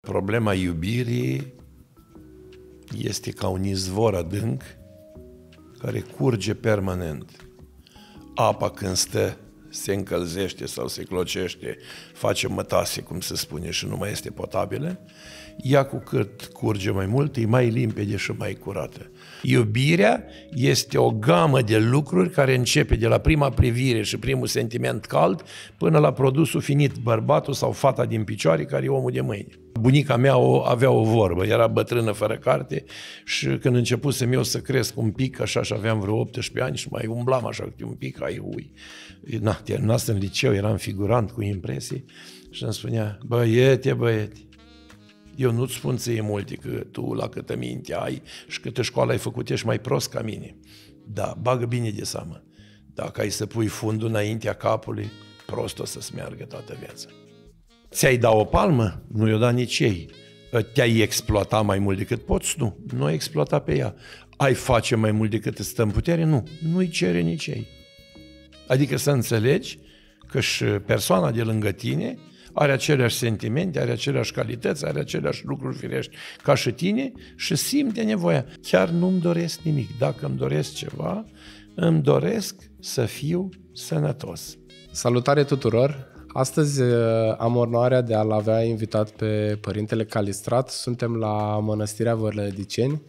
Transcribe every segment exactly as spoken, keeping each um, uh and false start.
Problema iubirii este ca un izvor adânc care curge permanent. Apa când stă, se încălzește sau se clocește, face mătase, cum se spune, și nu mai este potabilă, ea cu cât curge mai mult, e mai limpede și mai curată. Iubirea este o gamă de lucruri care începe de la prima privire și primul sentiment cald până la produsul finit, bărbatul sau fata din picioare, care e omul de mâine. Bunica mea o, avea o vorbă, era bătrână fără carte și când începusem eu să cresc un pic, așa, și aveam vreo optsprezece ani și mai umblam așa câte un pic, ai ui. Na, terminasem în liceu, eram figurant cu impresii și îmi spunea, băiete, băiete, eu nu-ți spun ție multe că tu la câtă minte ai și câtă școală ai făcut, ești mai prost ca mine. Da, bagă bine de seamă. Dacă ai să pui fundul înaintea capului, prost o să-ți meargă toată viața. Ți-ai da o palmă? Nu i-o da nici ei. Te-ai exploata mai mult decât poți? Nu. Nu ai exploata pe ea. Ai face mai mult decât îți stă în putere? Nu. Nu-i cere nici ei. Adică să înțelegi că și persoana de lângă tine are aceleași sentimente, are aceleași calități, are aceleași lucruri firești ca și tine și simte nevoia. Chiar nu-mi doresc nimic. Dacă îmi doresc ceva, îmi doresc să fiu sănătos. Salutare tuturor! Astăzi am onoarea de a-l avea invitat pe Părintele Calistrat. Suntem la Mănăstirea Vălădiceni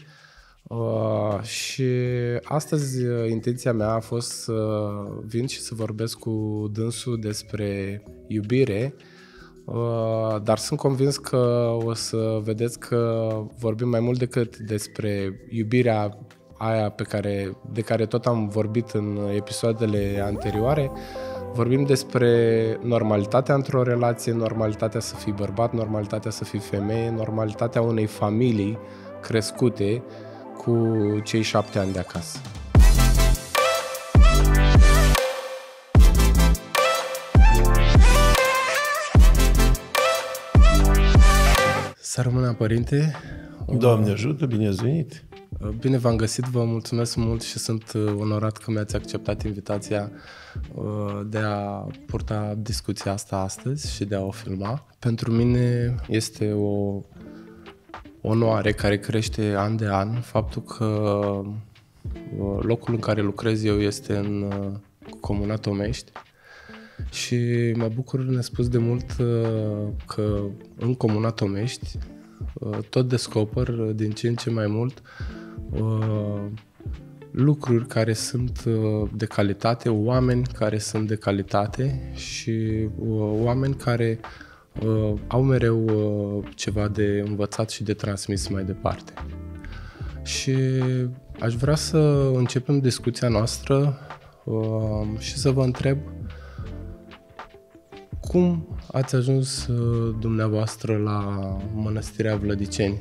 uh, și astăzi intenția mea a fost să vin și să vorbesc cu dânsul despre iubire, uh, dar sunt convins că o să vedeți că vorbim mai mult decât despre iubirea aia pe care, de care tot am vorbit în episoadele anterioare. Vorbim despre normalitatea într-o relație, normalitatea să fii bărbat, normalitatea să fii femeie, normalitatea unei familii crescute cu cei șapte ani de acasă. Să rămână, Părinte! Doamne ajută, bine ați venit! Bine v-am găsit, vă mulțumesc mult și sunt onorat că mi-ați acceptat invitația de a purta discuția asta astăzi și de a o filma. Pentru mine este o onoare care crește an de an, faptul că locul în care lucrez eu este în Comuna Tomești și mă bucur nespus de mult că în Comuna Tomești tot descoper din ce în ce mai mult uh, lucruri care sunt uh, de calitate, oameni care sunt de calitate și uh, oameni care uh, au mereu uh, ceva de învățat și de transmis mai departe. Și aș vrea să începem discuția noastră uh, și să vă întreb cum ați ajuns dumneavoastră la Mănăstirea Vălădiceni?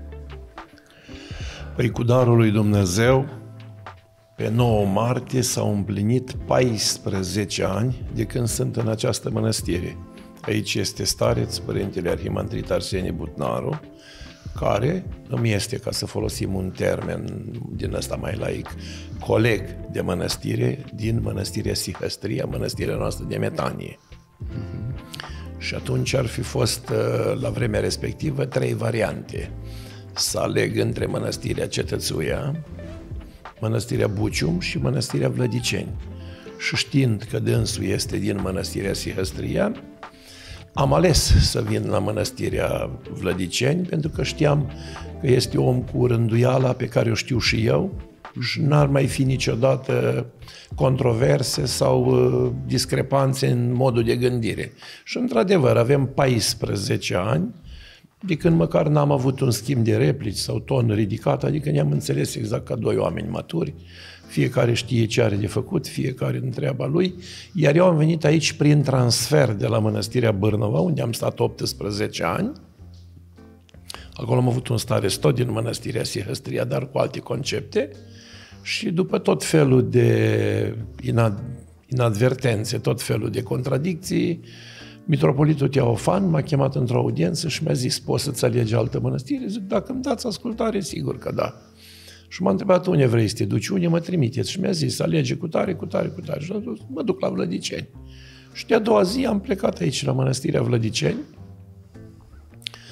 Păi cu darul lui Dumnezeu, pe nouă martie s-au împlinit paisprezece ani de când sunt în această mănăstire. Aici este stareț Părintele Arhimandrit Arsenie Butnaru, care îmi este, ca să folosim un termen din ăsta mai laic, coleg de mănăstire din Mănăstirea Sihăstria, mănăstirea noastră de metanie. Mm-hmm. Și atunci ar fi fost, la vremea respectivă, trei variante. Să aleg între Mănăstirea Cetățuia, Mănăstirea Bucium și Mănăstirea Vlădiceni. Și știind că dânsul este din Mănăstirea Sihăstria, am ales să vin la Mănăstirea Vlădiceni, pentru că știam că este om cu rânduiala pe care o știu și eu și n-ar mai fi niciodată controverse sau uh, discrepanțe în modul de gândire. Și într-adevăr avem paisprezece ani de când măcar n-am avut un schimb de replici sau ton ridicat, adică ne-am înțeles exact ca doi oameni maturi, fiecare știe ce are de făcut, fiecare în treaba lui, iar eu am venit aici prin transfer de la Mănăstirea Bârnova, unde am stat optsprezece ani. Acolo am avut un stareț tot din Mănăstirea Sihăstria, dar cu alte concepte. Și după tot felul de inad- inadvertențe, tot felul de contradicții, mitropolitul Teofan m-a chemat într-o audiență și mi-a zis: poți să-ți alegi altă mănăstire? Zic: dacă îmi dați ascultare, sigur că da. Și m-a întrebat: unde vrei să te duci, unde mă trimiteți? Și mi-a zis: alege cu tare, cu tare, cu tare. Și am zis: mă duc la Vlădiceni. Și de a doua zi am plecat aici la Mănăstirea Vlădiceni.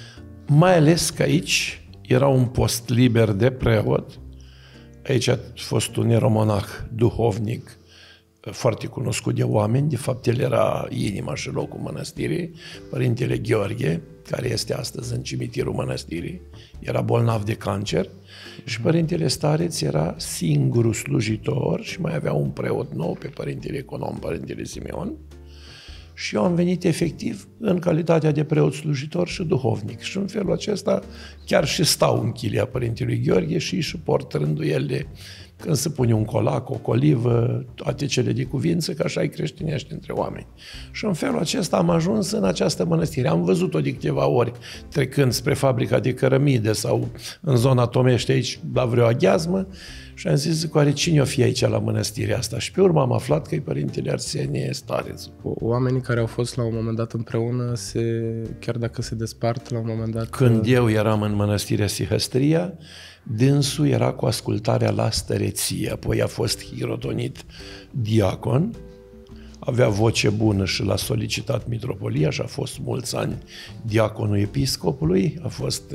mai ales că aici era un post liber de preot. Aici a fost un eromonah duhovnic foarte cunoscut de oameni. De fapt, el era inima și locul mănăstirii, Părintele Gheorghe, care este astăzi în cimitirul mănăstirii. Era bolnav de cancer și Părintele Stareț era singurul slujitor și mai avea un preot nou pe Părintele Econom, Părintele Simeon. Și eu am venit efectiv în calitatea de preot slujitor și duhovnic. Și în felul acesta chiar și stau în chilia Părintelui Gheorghe și își suport rânduielile când se pune un colac, o colivă, toate cele de cuvință, că așa-i creștinești între oameni. Și în felul acesta am ajuns în această mănăstire. Am văzut-o de câteva ori trecând spre fabrica de cărămide sau în zona Tomești aici la vreo aghiazmă și am zis, oare cine o fi aici la mănăstirea asta? Și pe urmă am aflat că e Părintele Arsenie Stareț. Oamenii care au fost la un moment dat împreună, se, chiar dacă se despart la un moment dat... Când eu eram în mănăstirea Sihăstria, dânsul era cu ascultarea la stăreție, apoi a fost hirotonit diacon, avea voce bună și l-a solicitat mitropolia și a fost mulți ani diaconul episcopului, a fost,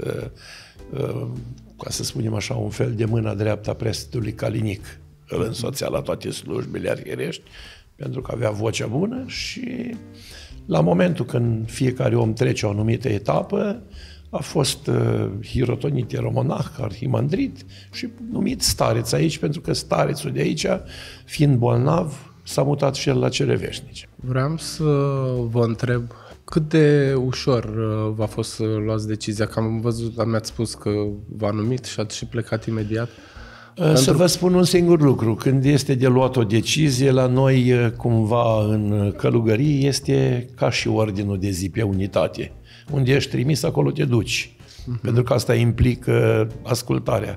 ca să spunem așa, un fel de mâna dreaptă a preastului Calinic, îl însoțea la toate slujbele arhierești, pentru că avea vocea bună și la momentul când fiecare om trece o anumită etapă, a fost uh, hirotonit eromonah, arhimandrit și numit stareț aici, pentru că starețul de aici, fiind bolnav, s-a mutat și el la cele veșnice. Vreau să vă întreb cât de ușor uh, v-a fost să luați decizia, că am văzut, mi-ați spus că v-a numit și ați și plecat imediat. Uh, să vă spun un singur lucru, când este de luat o decizie, la noi uh, cumva în călugării este ca și ordinul de zi pe unitate. Unde ești trimis, acolo te duci. Uh-huh. Pentru că asta implică ascultarea.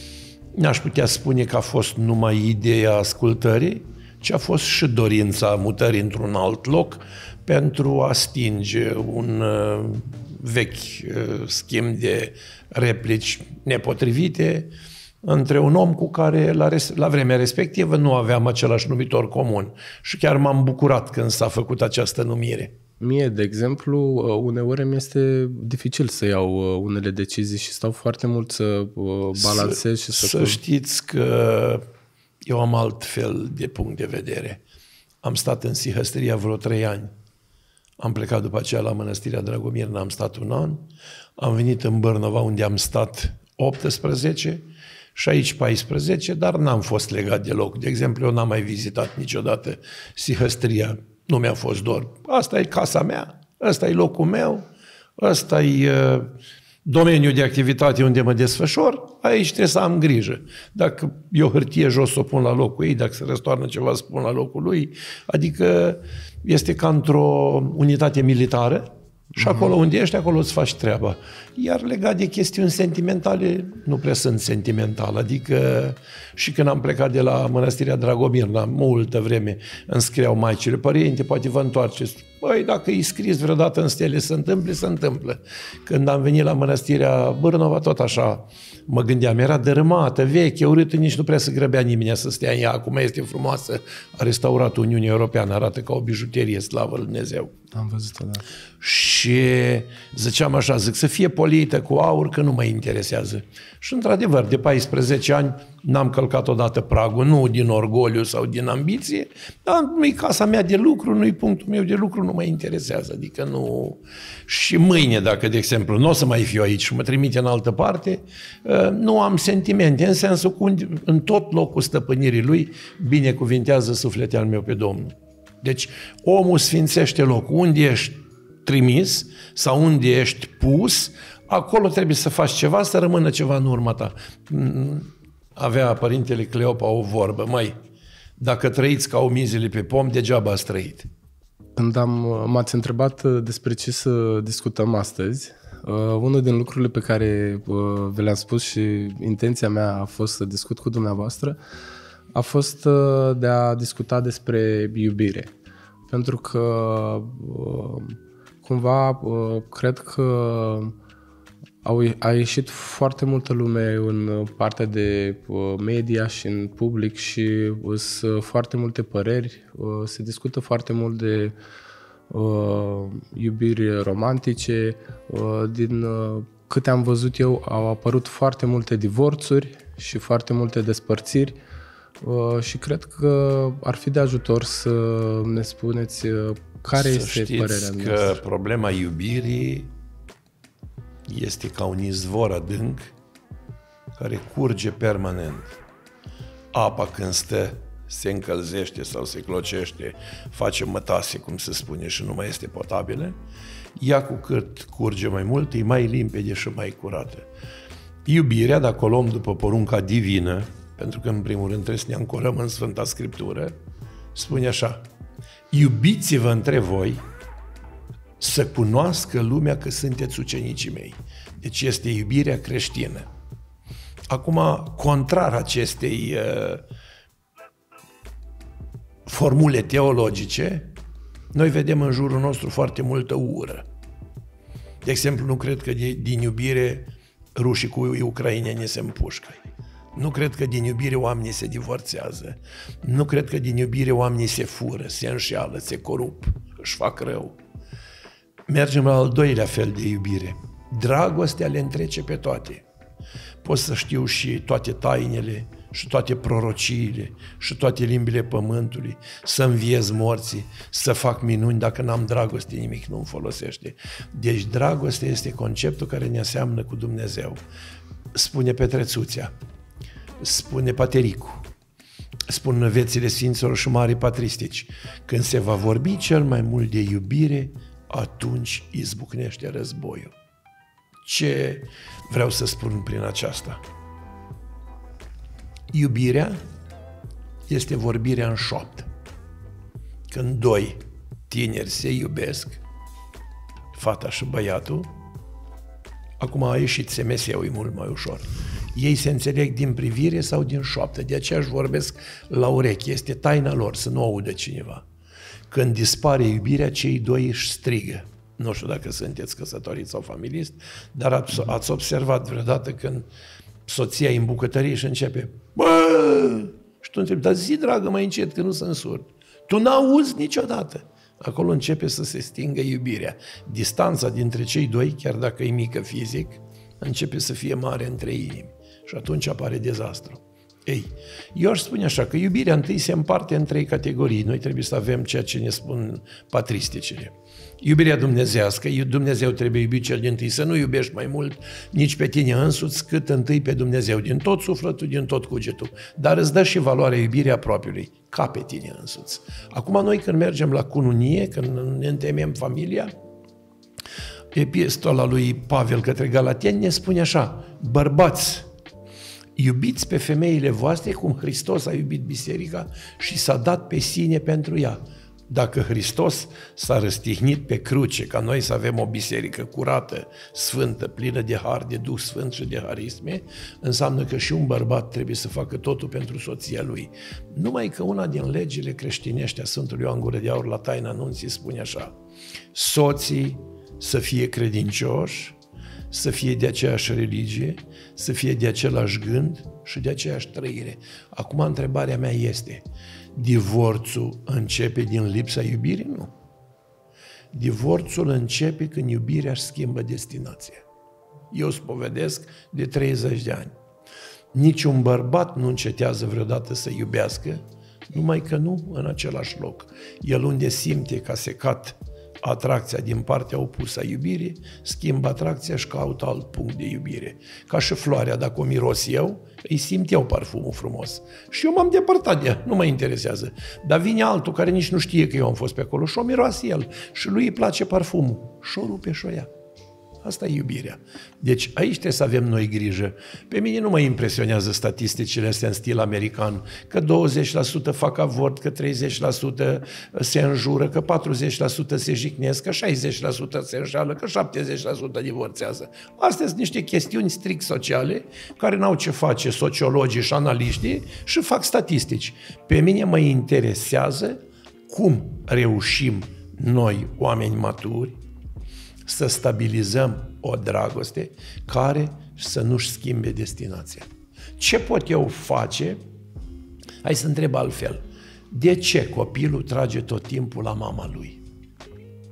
N-aș putea spune că a fost numai ideea ascultării, ci a fost și dorința mutării într-un alt loc pentru a stinge un uh, vechi uh, schimb de replici nepotrivite între un om cu care la, res- la vremea respectivă nu aveam același numitor comun. Și chiar m-am bucurat când s-a făcut această numire. Mie, de exemplu, uneori mi este dificil să iau unele decizii și stau foarte mult să balancez și să... Să știți că eu am alt fel de punct de vedere. Am stat în Sihăstria vreo trei ani. Am plecat după aceea la Mănăstirea Dragomirna, am stat un an. Am venit în Bârnova, unde am stat optsprezece și aici paisprezece, dar n-am fost legat deloc. De exemplu, eu n-am mai vizitat niciodată Sihăstria. Nu mi-a fost dor. Asta e casa mea, ăsta e locul meu, ăsta e uh, domeniul de activitate unde mă desfășor, aici trebuie să am grijă. Dacă eu hârtie jos o pun la locul ei, dacă se răstoarnă ceva, să pun la locul lui. Adică este ca într-o unitate militară și acolo unde ești, acolo îți faci treaba. Iar legat de chestiuni sentimentale, nu prea sunt sentimental. Adică și când am plecat de la Mănăstirea Dragomirna, multă vreme îmi scriau maicile, părinte, poate vă întoarceți. Băi, dacă îi scris vreodată în stele să întâmple, se întâmplă. Când am venit la Mănăstirea Bârnova, tot așa mă gândeam, era dărâmată, veche, urâtă, nici nu prea se grăbea nimeni să stea în ea. Acum este frumoasă, a restaurat Uniunea Europeană, arată ca o bijuterie, slavă lui Dumnezeu. Am văzut-o, da. Și ziceam așa, zic, să fie polită cu aur, că nu mă interesează. Și într-adevăr, de paisprezece ani n-am călcat odată pragul, nu din orgoliu sau din ambiție, dar nu-i casa mea de lucru, nu-i punctul meu de lucru, nu mă interesează. Adică nu... Și mâine, dacă, de exemplu, nu o să mai fiu aici și mă trimite în altă parte, nu am sentimente, în sensul că în tot locul stăpânirii lui binecuvintează sufletul al meu pe Domnul. Deci omul sfințește locul. Unde ești trimis sau unde ești pus, acolo trebuie să faci ceva, să rămână ceva în urma ta. Avea Părintele Cleopa o vorbă, măi, dacă trăiți ca omizile pe pom, degeaba ați trăit. Când am, m-ați întrebat despre ce să discutăm astăzi, uh, unul din lucrurile pe care uh, vi le-am spus și intenția mea a fost să discut cu dumneavoastră, a fost uh, de a discuta despre iubire. Pentru că uh, cumva uh, cred că au, a ieșit foarte multă lume în partea de uh, media și în public și sunt foarte multe păreri. Uh, se discută foarte mult de uh, iubiri romantice, uh, din uh, câte am văzut eu, au apărut foarte multe divorțuri și foarte multe despărțiri și cred că ar fi de ajutor să ne spuneți care să este părerea mea. noastră. Că problema iubirii este ca un izvor adânc care curge permanent. Apa când stă, se încălzește sau se clocește, face mătase, cum se spune, și nu mai este potabilă. Ea, cu cât curge mai mult, e mai limpede și mai curată. Iubirea, dacă o luăm după porunca divină, pentru că în primul rând trebuie să ne ancorăm în Sfânta Scriptură, spune așa: iubiți-vă între voi, să cunoască lumea că sunteți ucenicii mei. Deci este iubirea creștină. Acum, contrar acestei uh, formule teologice, noi vedem în jurul nostru foarte multă ură. De exemplu, nu cred că de, din iubire rușii cu ucrainenii se împușcă. Nu cred că din iubire oamenii se divorțează. Nu cred că din iubire oamenii se fură, se înșeală, se corup, își fac rău. Mergem la al doilea fel de iubire. Dragostea le întrece pe toate. Pot să știu și toate tainele, și toate prorociile, și toate limbile pământului, să înviez morții, să fac minuni. Dacă n-am dragoste, nimic nu-mi folosește. Deci dragostea este conceptul care ne aseamnă cu Dumnezeu. Spune Petrețuțea, spune Patericu, spun viețile Sfinților și Marii Patristici: când se va vorbi cel mai mult de iubire, atunci izbucnește războiul. Ce vreau să spun prin aceasta? Iubirea este vorbirea în șoaptă. Când doi tineri se iubesc, fata și băiatul, acum a ieșit S M S-ul, e mult mai ușor. Ei se înțeleg din privire sau din șoaptă, de aceea își vorbesc la ureche, este taina lor, să nu audă cineva. Când dispare iubirea, cei doi își strigă. Nu știu dacă sunteți căsătoriți sau familist, dar ați, ați observat vreodată când soția e în bucătărie și începe: bă! Și tu întrebi: dar zi, dragă, mai încet, că nu sunt surd. Tu n-auzi niciodată. Acolo începe să se stingă iubirea. Distanța dintre cei doi, chiar dacă e mică fizic, începe să fie mare între inimi. Și atunci apare dezastru. Ei, eu aș spune așa, că iubirea întâi se împarte în trei categorii. Noi trebuie să avem ceea ce ne spun patristicile. Iubirea dumnezească, Dumnezeu trebuie iubit cel dintâi, să nu iubești mai mult nici pe tine însuți, cât întâi pe Dumnezeu, din tot sufletul, din tot cugetul. Dar îți dă și valoarea iubirii apropiului, ca pe tine însuți. Acum noi când mergem la cununie, când ne întemem familia, epistola lui Pavel către Galateni ne spune așa: bărbați, iubiți pe femeile voastre cum Hristos a iubit biserica și s-a dat pe sine pentru ea. Dacă Hristos s-a răstihnit pe cruce ca noi să avem o biserică curată, sfântă, plină de har, de Duh Sfânt și de harisme, înseamnă că și un bărbat trebuie să facă totul pentru soția lui. Numai că una din legile creștinești a Sfântului Ioan Gură de Aur la taina nunții spune așa: soții să fie credincioși, să fie de aceeași religie, să fie de același gând și de aceeași trăire. Acum întrebarea mea este: divorțul începe din lipsa iubirii? Nu. Divorțul începe când iubirea își schimbă destinația. Eu spovedesc de treizeci de ani. Niciun bărbat nu încetează vreodată să iubească, numai că nu în același loc. El unde simte că a secat atracția din partea opusă a iubirii, schimbă atracția și caută alt punct de iubire. Ca și floarea, dacă o miros eu, îi simt eu parfumul frumos. Și eu m-am depărtat de ea, nu mă interesează. Dar vine altul care nici nu știe că eu am fost pe acolo și o miroase el și lui îi place parfumul și o rupe și o ia. Asta e iubirea. Deci aici trebuie să avem noi grijă. Pe mine nu mă impresionează statisticile astea în stil american, că douăzeci la sută fac avort, că treizeci la sută se înjură, că patruzeci la sută se jignesc, că șaizeci la sută se înșală, că șaptezeci la sută divorțează. Astea sunt niște chestiuni strict sociale care n-au ce face sociologii și analiștii și fac statistici. Pe mine mă interesează cum reușim noi, oameni maturi, să stabilizăm o dragoste care să nu-și schimbe destinația. Ce pot eu face? Hai să întreb altfel. De ce copilul trage tot timpul la mama lui?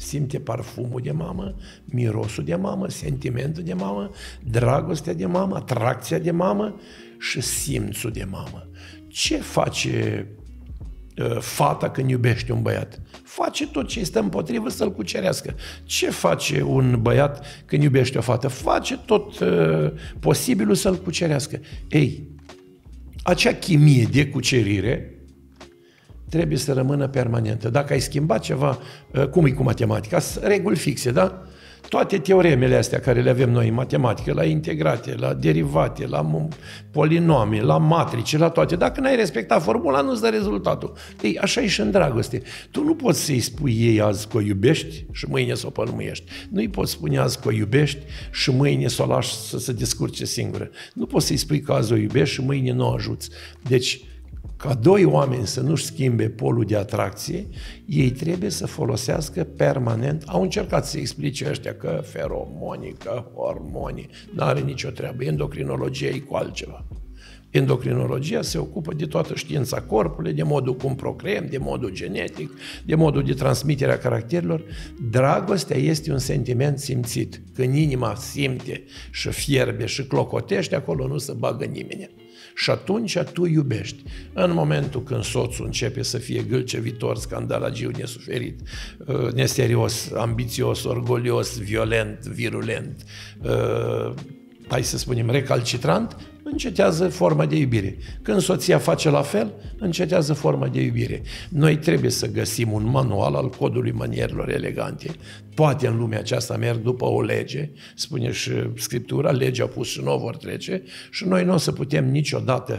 simte parfumul de mamă, mirosul de mamă, sentimentul de mamă, dragostea de mamă, atracția de mamă și simțul de mamă. Ce face uh, fata când iubește un băiat? Face tot ce este împotrivă să-l cucerească. Ce face un băiat când iubește o fată? Face tot uh, posibilul să-l cucerească. Ei, acea chimie de cucerire trebuie să rămână permanentă. Dacă ai schimbat ceva, cum e cu matematica? Reguli fixe, da? Toate teoremele astea care le avem noi în matematică, la integrate, la derivate, la polinome, la matrice, la toate, dacă n-ai respectat formula, nu-ți dă rezultatul. Ei, așa e și în dragoste. Tu nu poți să-i spui ei azi că o iubești și mâine să o pălmuiești. Nu-i poți spune azi că o iubești și mâine să o lași să se descurce singură. Nu poți să-i spui că azi o iubești și mâine nu o ajuți. Deci, ca doi oameni să nu-și schimbe polul de atracție, ei trebuie să folosească permanent, au încercat să explice ăștia că feromonii, că hormonii, n-are nicio treabă, endocrinologia e cu altceva. Endocrinologia se ocupă de toată știința corpului, de modul cum procreăm, de modul genetic, de modul de transmitere a caracterilor. Dragostea este un sentiment simțit. Când inima simte și fierbe și clocotește, acolo nu se bagă nimeni. Și atunci tu iubești. În momentul când soțul începe să fie gâlcevitor, scandalagiu, nesuferit, neserios, ambițios, orgolios, violent, virulent, hai să spunem, recalcitrant, încetează forma de iubire. Când soția face la fel, încetează forma de iubire. Noi trebuie să găsim un manual al codului manierilor elegante. Toate în lumea aceasta merg după o lege, spune și Scriptura, legea pus și nu vor trece, și noi nu o să putem niciodată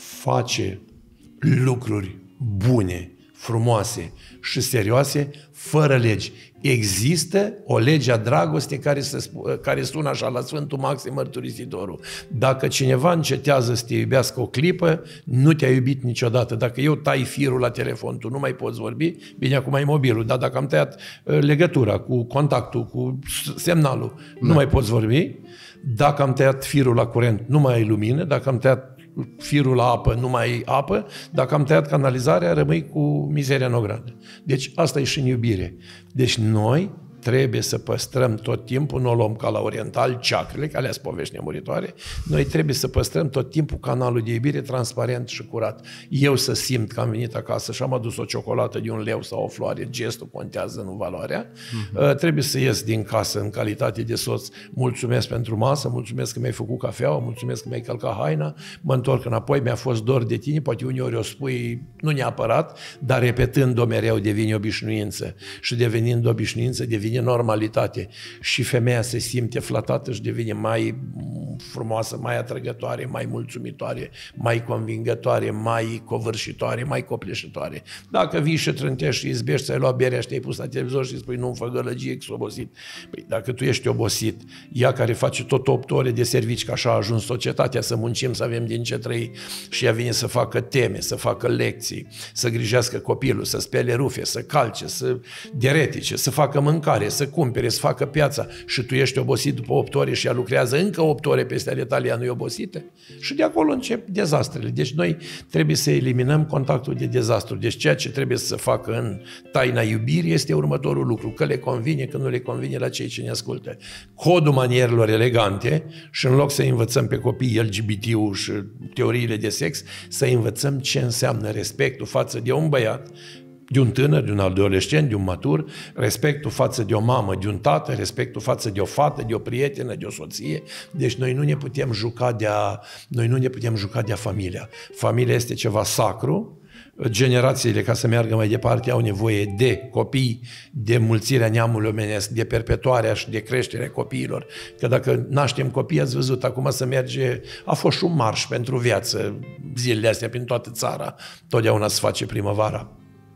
face lucruri bune, frumoase și serioase fără legi. Există o lege a dragostei care, se, care sună așa la Sfântul Maxim Mărturisitorul. Dacă cineva încetează să te iubească o clipă, nu te-a iubit niciodată. Dacă eu tai firul la telefon, tu nu mai poți vorbi, bine, acum ai mobilul, dar dacă am tăiat legătura cu contactul, cu semnalul, nu da. mai poți vorbi. Dacă am tăiat firul la curent, nu mai ai lumină. Dacă am tăiat firul la apă, nu mai ai apă. Dacă am tăiat canalizarea, rămâi cu mizeria în ogradă. Deci asta e și în iubire. Deci noi trebuie să păstrăm tot timpul, nu o luăm ca la oriental, ceacrele, că alea sunt povești nemuritoare, noi trebuie să păstrăm tot timpul canalul de iubire transparent și curat. Eu să simt că am venit acasă și am adus o ciocolată de un leu sau o floare, gestul contează, nu valoarea. Uh-huh. Trebuie să ies din casă în calitate de soț, mulțumesc pentru masă, mulțumesc că mi-ai făcut cafeaua, mulțumesc că mi-ai călcat haina, mă întorc înapoi, mi-a fost dor de tine, poate uneori o spui, nu neapărat, dar repetând-o mereu devine obișnuință și devenind obișnuință devine normalitate și femeia se simte flatată și devine mai frumoasă, mai atrăgătoare, mai mulțumitoare, mai convingătoare, mai covârșitoare, mai copleșitoare. Dacă vii și trântești și izbești, ți-ai luat berea și te-ai pus la televizor și spui nu-mi fă gălăgie, că s-a obosit. Păi, dacă tu ești obosit, ea care face tot opt ore de servici, că așa a ajuns societatea, să muncim, să avem din ce trăi, și ea vine să facă teme, să facă lecții, să grijească copilul, să spele rufe, să calce, să deretice, să facă mâncare, să cumpere, să facă piața, și tu ești obosit după opt ore și ea lucrează încă opt ore peste ale tale, ea nu e obosită? Și de acolo încep dezastrele. Deci noi trebuie să eliminăm contactul de dezastru. Deci ceea ce trebuie să facă în taina iubirii este următorul lucru, că le convine, că nu le convine la cei ce ne ascultă. Codul manierilor elegante, și în loc să învățăm pe copii L G B T-ul și teoriile de sex, să învățăm ce înseamnă respectul față de un băiat, de un tânăr, de un adolescent, de un matur, respectul față de o mamă, de un tată, respectul față de o fată, de o prietenă, de o soție. Deci noi nu ne putem juca de-a, noi nu ne putem juca de-a familia. Familia este ceva sacru. Generațiile, ca să meargă mai departe, au nevoie de copii, de mulțirea neamului omenesc, de perpetuarea și de creșterea copiilor. Că dacă naștem copii, ați văzut, acum să merge, a fost și un marș pentru viață zilele astea prin toată țara, totdeauna se face primăvara.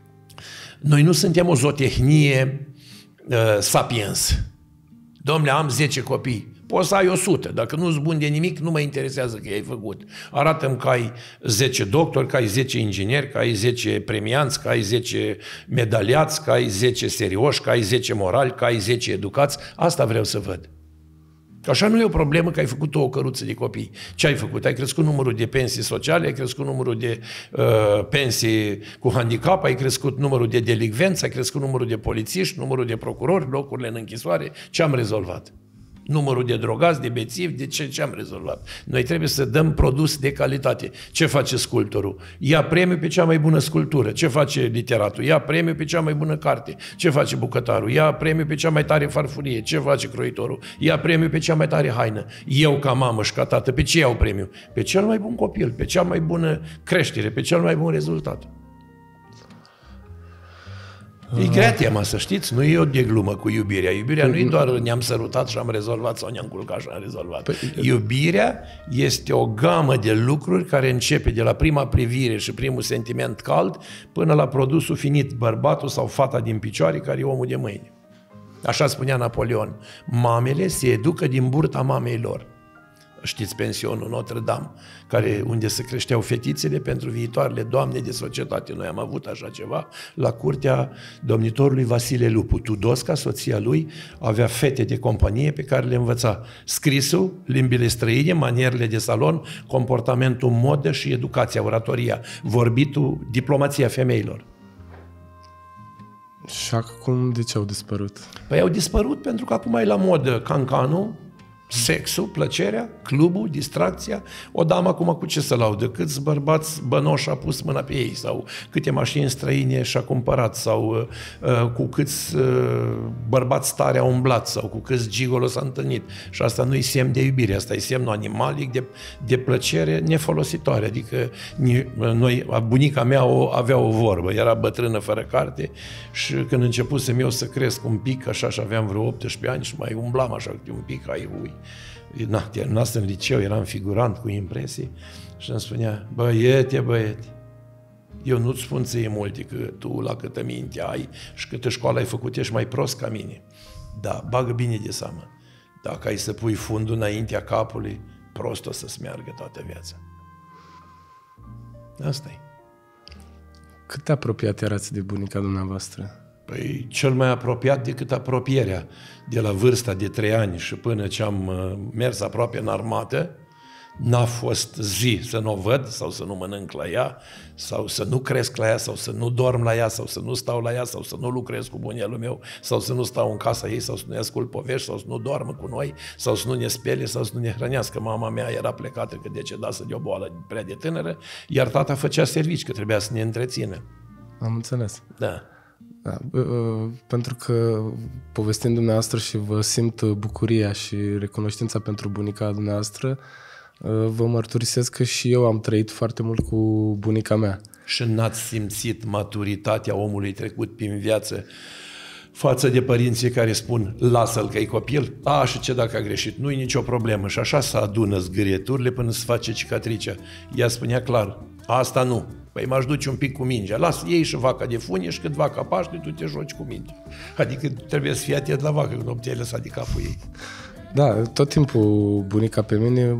Noi nu suntem o zootehnie uh, sapiens. Dom'le, am zece copii. Poți să ai o sută. Dacă nu-ți bun de nimic, nu mă interesează că i-ai făcut. Arată-mi că ai zece doctori, că ai zece ingineri, că ai zece premianți, că ai zece medaliați, că ai zece serioși, că ai zece morali, că ai zece educați. Asta vreau să văd. Că așa nu e o problemă că ai făcut tu o căruță de copii. Ce ai făcut? Ai crescut numărul de pensii sociale, ai crescut numărul de uh, pensii cu handicap, ai crescut numărul de delicvenți, ai crescut numărul de polițiști, numărul de procurori, locurile în închisoare. Ce am rezolvat? Numărul de drogați, de bețivi, de ce, ce am rezolvat? Noi trebuie să dăm produs de calitate. Ce face sculptorul? Ia premiu pe cea mai bună sculptură. Ce face literatul? Ia premiu pe cea mai bună carte. Ce face bucătarul? Ia premiu pe cea mai tare farfurie. Ce face croitorul? Ia premiu pe cea mai tare haină. Eu ca mamă și ca tată, pe ce iau premiu? Pe cel mai bun copil, pe cea mai bună creștere, pe cel mai bun rezultat. E grea tema, să știți, nu e o de glumă cu iubirea. Iubirea nu e doar ne-am sărutat și am rezolvat sau ne-am culcat și am rezolvat. Iubirea este o gamă de lucruri care începe de la prima privire și primul sentiment cald până la produsul finit, bărbatul sau fata din picioare care e omul de mâine. Așa spunea Napoleon. Mamele se educă din burta mamei lor. Știți pensionul Notre-Dame, care, unde se creșteau fetițele pentru viitoarele doamne de societate. Noi am avut așa ceva la curtea domnitorului Vasile Lupu. Tudosca, soția lui, avea fete de companie pe care le învăța scrisul, limbile străine, manierele de salon, comportamentul modă și educația, oratoria, vorbitul, diplomația femeilor. Și acum de ce au dispărut? Păi au dispărut pentru că acum e la modă cancanul, sexul, plăcerea, clubul, distracția. O damă acum cu ce să laudă? Câți bărbați bănoși a pus mâna pe ei sau câte mașini străine și-a cumpărat sau uh, cu câți uh, bărbați tare au umblat sau cu câți gigolo s-a întâlnit. Și asta nu e semn de iubire, asta e semnul animalic de, de plăcere nefolositoare. Adică noi, bunica mea o, avea o vorbă, era bătrână fără carte și când începusem eu să cresc un pic, așa și aveam vreo optsprezece ani și mai umblam așa un pic, ai ui. Na, terminasem în liceu, eram figurant cu impresii și îmi spunea, băiete, băiete, eu nu-ți spun ție multe că tu la câtă minte ai și câtă școală ai făcut, ești mai prost ca mine. Da, bagă bine de seamă. Dacă ai să pui fundul înaintea capului, prost o să-ți meargă toată viața. Asta-i. Cât de apropiat erați de bunica dumneavoastră? Păi cel mai apropiat decât apropierea. De la vârsta de trei ani și până ce am mers aproape în armată, n-a fost zi să nu o văd sau să nu mănânc la ea, sau să nu cresc la ea, sau să nu dorm la ea, sau să nu stau la ea, sau să nu lucrez cu bunelul meu, sau să nu stau în casa ei, sau să nu-i ascult povești, sau să nu doarmă cu noi, sau să nu ne spele, sau să nu ne hrănească. Mama mea era plecată că decedase de o boală prea de tânără, iar tata făcea servici, că trebuia să ne întrețină. Am înțeles. Da. Da, pentru că povestind dumneavoastră și vă simt bucuria și recunoștința pentru bunica dumneavoastră, vă mărturisesc că și eu am trăit foarte mult cu bunica mea. Și n-ați simțit maturitatea omului trecut prin viață față de părinții care spun, lasă-l că e copil, a, și ce dacă a greșit, nu e nicio problemă. Și așa se adună zgârieturile până se face cicatricea. Ea spunea clar, asta nu. Păi m-aș duce un pic cu mingea. Las ei și vaca de funie și cât vaca paște, tu te joci cu mingea. Adică trebuie să fii atent la vacă când te-ai lăsat de capul ei. Da, tot timpul bunica pe mine,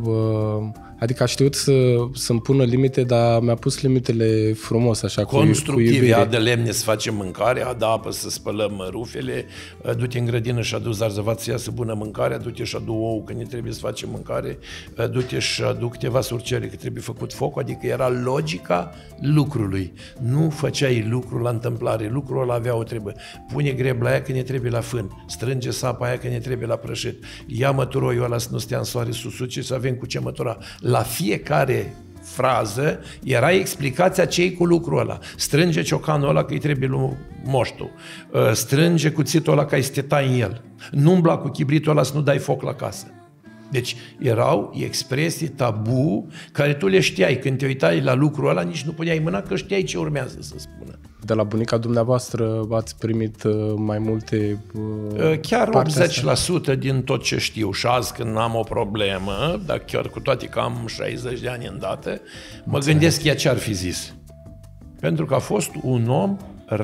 adică a știut să, să-mi pună limite, dar mi-a pus limitele frumos, așa, constructiv, ia de lemne să facem mâncare, ia de apă să spălăm rufele, du-te în grădină și adu zarzavat să iasă bună mâncare, du-te și adu ou când ne trebuie să facem mâncare, du-te și adu câteva surcele că trebuie făcut foc, adică era logica lucrului. Nu făceai lucrul la întâmplare, lucrul ăla avea o treabă. Pune greb la aia că ne trebuie la fân, strânge sapa aia că ne trebuie la prășit, ia măturoiul ăla să nu stea în soare susuce să avem cu ce mătura. La fiecare frază era explicația ce-i cu lucrul ăla. Strânge ciocanul ăla că îi trebuie lui moștul. Strânge cuțitul ăla că îi steta în el. Nu umbla cu chibritul ăla să nu dai foc la casă. Deci erau expresii, tabu, care tu le știai. Când te uitai la lucrul ăla, nici nu puneai mâna că știai ce urmează să spună. De la bunica dumneavoastră ați primit mai multe... Chiar optzeci la sută din tot ce știu. Și azi când am o problemă, dar chiar cu toate că am șaizeci de ani îndată, mă gândesc ea ce ar fi zis. Pentru că a fost un om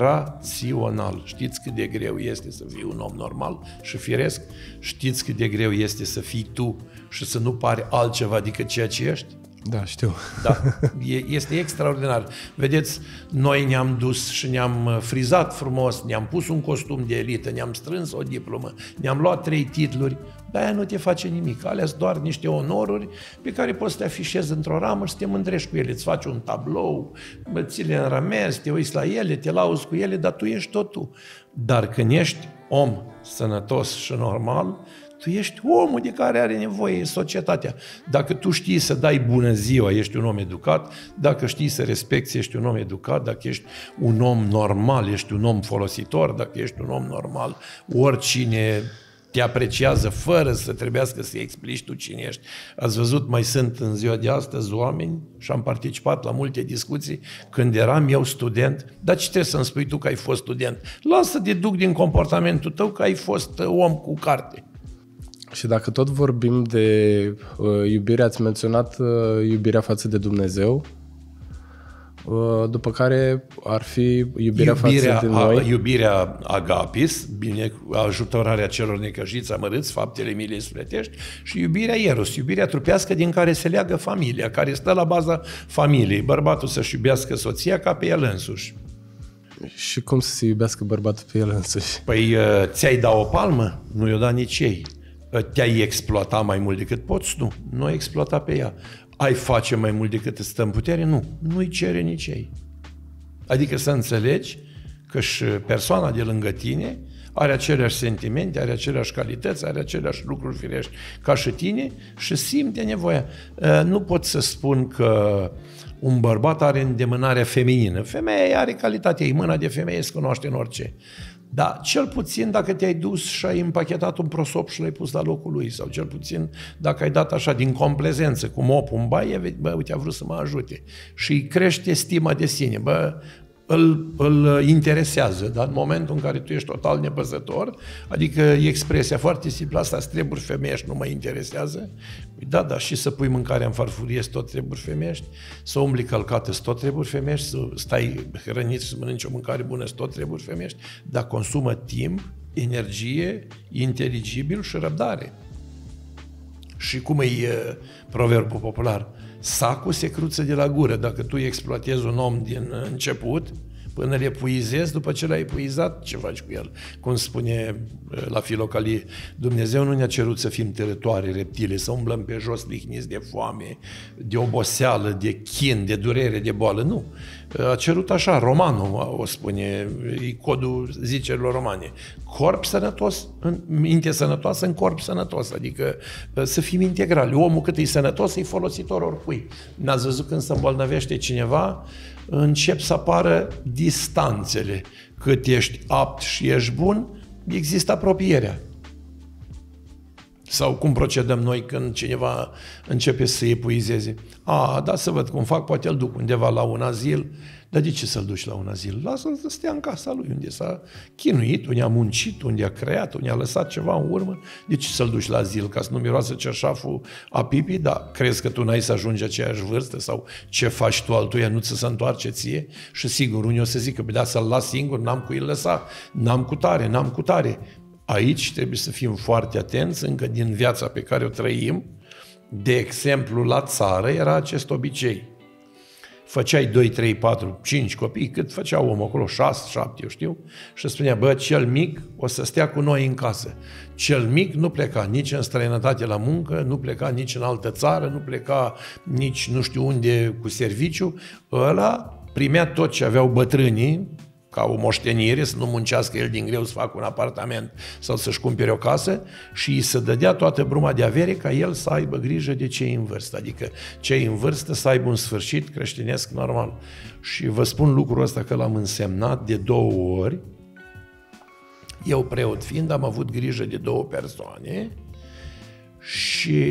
rațional. Știți cât de greu este să fii un om normal și firesc? Știți cât de greu este să fii tu și să nu pari altceva decât ceea ce ești? Da, știu. Da, este extraordinar. Vedeți, noi ne-am dus și ne-am frizat frumos, ne-am pus un costum de elită, ne-am strâns o diplomă, ne-am luat trei titluri. Dar aia nu te face nimic. Alea sunt doar niște onoruri pe care poți să te afișezi într-o ramă și să te mândrești cu ele. Îți faci un tablou, ți le înrămezi, te uiți la ele, te lauzi cu ele, dar tu ești tot tu. Dar când ești om sănătos și normal, tu ești omul de care are nevoie societatea. Dacă tu știi să dai bună ziua, ești un om educat. Dacă știi să respecti, ești un om educat. Dacă ești un om normal, ești un om folositor. Dacă ești un om normal, oricine te apreciază fără să trebuiască să-i explici tu cine ești. Ați văzut, mai sunt în ziua de astăzi oameni și am participat la multe discuții când eram eu student. Dar ce trebuie să-mi spui tu că ai fost student? Lasă să deduc din comportamentul tău că ai fost om cu carte. Și dacă tot vorbim de uh, iubire, ați menționat uh, iubirea față de Dumnezeu, uh, după care ar fi iubirea, iubirea față de noi. A, iubirea agapis, bine, ajutorarea celor necăjiți, amărâți, faptele milei sufletești, și iubirea eros, iubirea trupească din care se leagă familia, care stă la baza familiei. Bărbatul să-și iubească soția ca pe el însuși. Și cum să se iubească bărbatul pe el însuși? Păi ți-ai da o palmă? Nu i-o da nici ei. Te-ai exploata mai mult decât poți? Nu. Nu ai exploata pe ea. Ai face mai mult decât îți stă în putere? Nu. Nu-i cere nici ei. Adică să înțelegi că și persoana de lângă tine are aceleași sentimente, are aceleași calități, are aceleași lucruri firești ca și tine și simte nevoia. Nu pot să spun că un bărbat are îndemânarea feminină. Femeia are calitatea ei, mâna de femeie se cunoaște în orice. Dar cel puțin dacă te-ai dus și ai împachetat un prosop și l-ai pus la locul lui, sau cel puțin dacă ai dat așa din complezență, cu mopul în baie, bă, uite, a vrut să mă ajute. Și îi crește stima de sine, bă, îl, îl interesează, dar în momentul în care tu ești total nepăsător, adică e expresia foarte simplă, asta treburi femeiești, nu mă interesează. Da, da, și să pui mâncarea în farfurie, tot treburi femeiești, să umbli călcată, tot treburi femeiești, să stai hrănit și să mănânci o mâncare bună, tot treburi femeiești, dar consumă timp, energie, inteligibil și răbdare. Și cum e proverbul popular? Sacul se cruță de la gură. Dacă tu exploatezi un om din început, până îl epuizezi, după ce l-ai epuizat, ce faci cu el? Cum spune la Filocalie, Dumnezeu nu ne-a cerut să fim tărătoare, reptile, să umblăm pe jos lihniți de foame, de oboseală, de chin, de durere, de boală. Nu. A cerut așa, romanul o spune, e codul zicerilor romane. Corp sănătos, minte sănătoasă în corp sănătos, adică să fim integrali. Omul cât e sănătos, e folositor oricui. N-ați văzut când se îmbolnăvește cineva, încep să apară distanțele. Cât ești apt și ești bun, există apropierea. Sau cum procedăm noi când cineva începe să se epuizeze. A, da, să văd cum fac, poate îl duc undeva la un azil. Dar de ce să-l duci la un azil? Lasă-l să stea în casa lui, unde s-a chinuit, unde a muncit, unde a creat, unde a lăsat ceva în urmă. De ce să-l duci la azil? Ca să nu miroasă cerșaful a pipi? Da, crezi că tu n-ai să ajungi aceeași vârstă? Sau ce faci tu altuia, nu ți se întoarce ție? Și sigur, unii o să zică, da, să-l las singur, n-am cu el lăsa, n-am cu tare, n-am cu tare. Aici trebuie să fim foarte atenți, încă din viața pe care o trăim. De exemplu, la țară era acest obicei. Făceai doi, trei, patru, cinci copii, cât făcea omul acolo, șase, șapte, eu știu, și spunea, bă, cel mic o să stea cu noi în casă. Cel mic nu pleca nici în străinătate la muncă, nu pleca nici în altă țară, nu pleca nici nu știu unde cu serviciu. Ăla primea tot ce aveau bătrânii, ca o moștenire, să nu muncească el din greu să facă un apartament sau să-și cumpere o casă, și îi se dădea toată bruma de avere ca el să aibă grijă de cei în vârstă, adică cei în vârstă să aibă un sfârșit creștinesc normal. Și vă spun lucrul ăsta că l-am însemnat de două ori. Eu, preot fiind, am avut grijă de două persoane și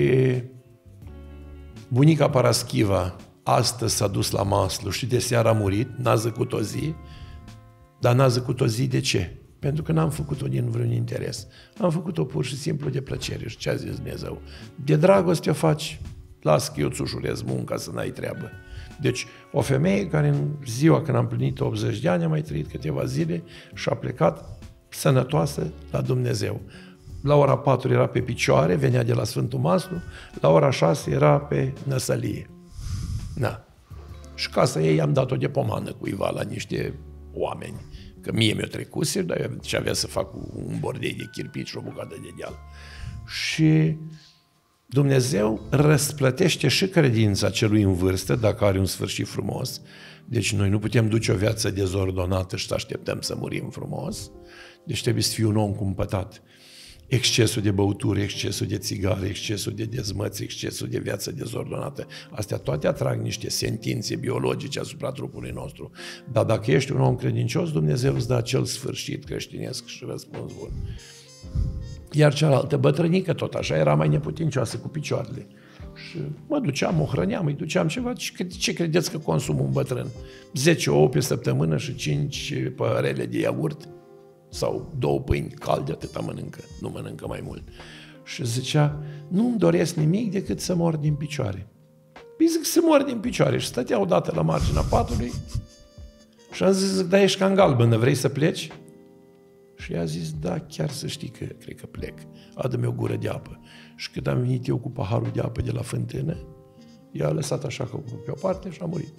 bunica Paraschiva astăzi s-a dus la Maslu și de seară a murit, n-a zăcut o zi. Dar n-a zăcut o zi, de ce? Pentru că n-am făcut-o din vreun interes. Am făcut-o pur și simplu de plăcere. Și ce a zis Dumnezeu? De dragoste o faci, las că eu îți ușurez munca să n-ai treabă. Deci, o femeie care în ziua când am plinit optzeci de ani a mai trăit câteva zile și a plecat sănătoasă la Dumnezeu. La ora patru era pe picioare, venea de la Sfântul Maslu, la ora șase era pe năsălie. Da. Și casa ei am dat-o de pomană cuiva la niște oameni. Că mie mi-o trecuse, dar eu ce avea să fac un bordei de chirpici și o bucată de deal. Și Dumnezeu răsplătește și credința celui în vârstă dacă are un sfârșit frumos. Deci noi nu putem duce o viață dezordonată și să așteptăm să murim frumos. Deci trebuie să fii un om cumpătat. Excesul de băuturi, excesul de țigare, excesul de dezmăți, excesul de viață dezordonată. Astea toate atrag niște sentințe biologice asupra trupului nostru. Dar dacă ești un om credincios, Dumnezeu îți dă acel sfârșit creștinesc și răspuns bun. Iar cealaltă bătrânică tot așa era mai neputincioasă cu picioarele. Și mă duceam, o hrăneam, îi duceam ceva. Ce credeți că consum un bătrân? zece ouă pe săptămână și cinci păhărele de iaurt? Sau două pâini calde, atâta mănâncă, nu mănâncă mai mult. Și zicea, nu-mi doresc nimic decât să mor din picioare. Păi zic să mor din picioare. Și stătea odată la marginea patului și am zis, da, ești cam galbenă, vrei să pleci? Și i-a zis, da, chiar să știi că cred că plec. Adă-mi o gură de apă. Și când am venit eu cu paharul de apă de la fântână, i-a lăsat așa că pe o parte și a murit.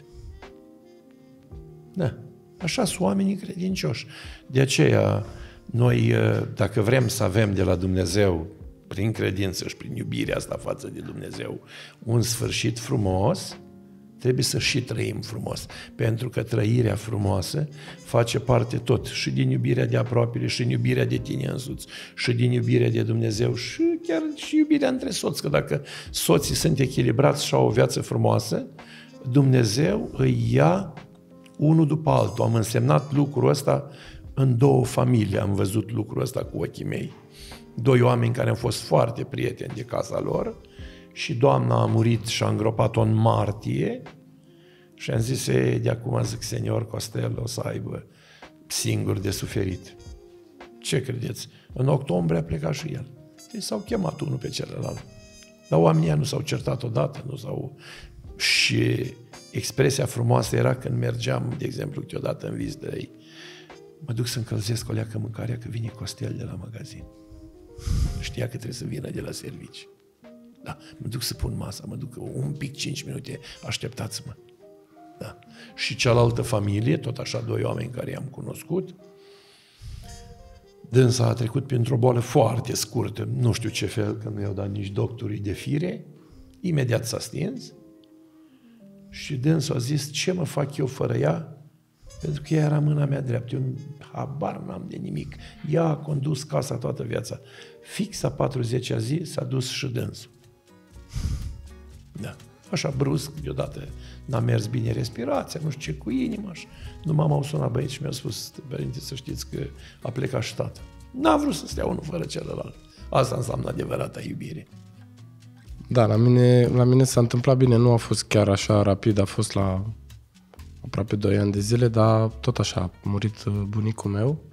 Da. Așa sunt oamenii credincioși. De aceea, noi, dacă vrem să avem de la Dumnezeu, prin credință și prin iubirea asta față de Dumnezeu, un sfârșit frumos, trebuie să și trăim frumos. Pentru că trăirea frumoasă face parte tot și din iubirea de aproapele, și din iubirea de tine însuți, și din iubirea de Dumnezeu, și chiar și iubirea între soți. Că dacă soții sunt echilibrați și au o viață frumoasă, Dumnezeu îi ia unul după altul. Am însemnat lucrul ăsta în două familii. Am văzut lucrul ăsta cu ochii mei. Doi oameni care au fost foarte prieteni de casa lor și doamna a murit și a îngropat-o în martie și am zis, e, de acum zic, senior Costel o să aibă singur de suferit. Ce credeți? În octombrie a plecat și el. Deci s-au chemat unul pe celălalt. Dar oamenii nu s-au certat odată, nu s-au... Și expresia frumoasă era când mergeam, de exemplu, câteodată în vizită ei. Mă duc să încălzesc o leacă mâncarea că vine Costel de la magazin. Știa că trebuie să vină de la servici. Da, mă duc să pun masa, mă duc un pic, cinci minute, așteptați-mă. Da. Și cealaltă familie, tot așa doi oameni care i-am cunoscut, dânsa a trecut printr-o boală foarte scurtă, nu știu ce fel, că nu i-au dat nici doctorii de fire, imediat s-a stins și dânsa a zis, ce mă fac eu fără ea? Pentru că ea era mâna mea dreaptă, eu habar n-am de nimic. Ea a condus casa toată viața. Fix a patruzecea zi s-a dus și dânsul. Da. Așa brusc, deodată n-a mers bine respirația, nu știu ce cu inima. Și nu m-am sunat băieți și mi-a spus, părinte, să știți că a plecat și tată. N-a vrut să stea unul fără celălalt. Asta înseamnă adevărata iubire. Da, la mine, la mine s-a întâmplat bine, nu a fost chiar așa rapid, a fost la aproape doi ani de zile, dar tot așa a murit bunicul meu.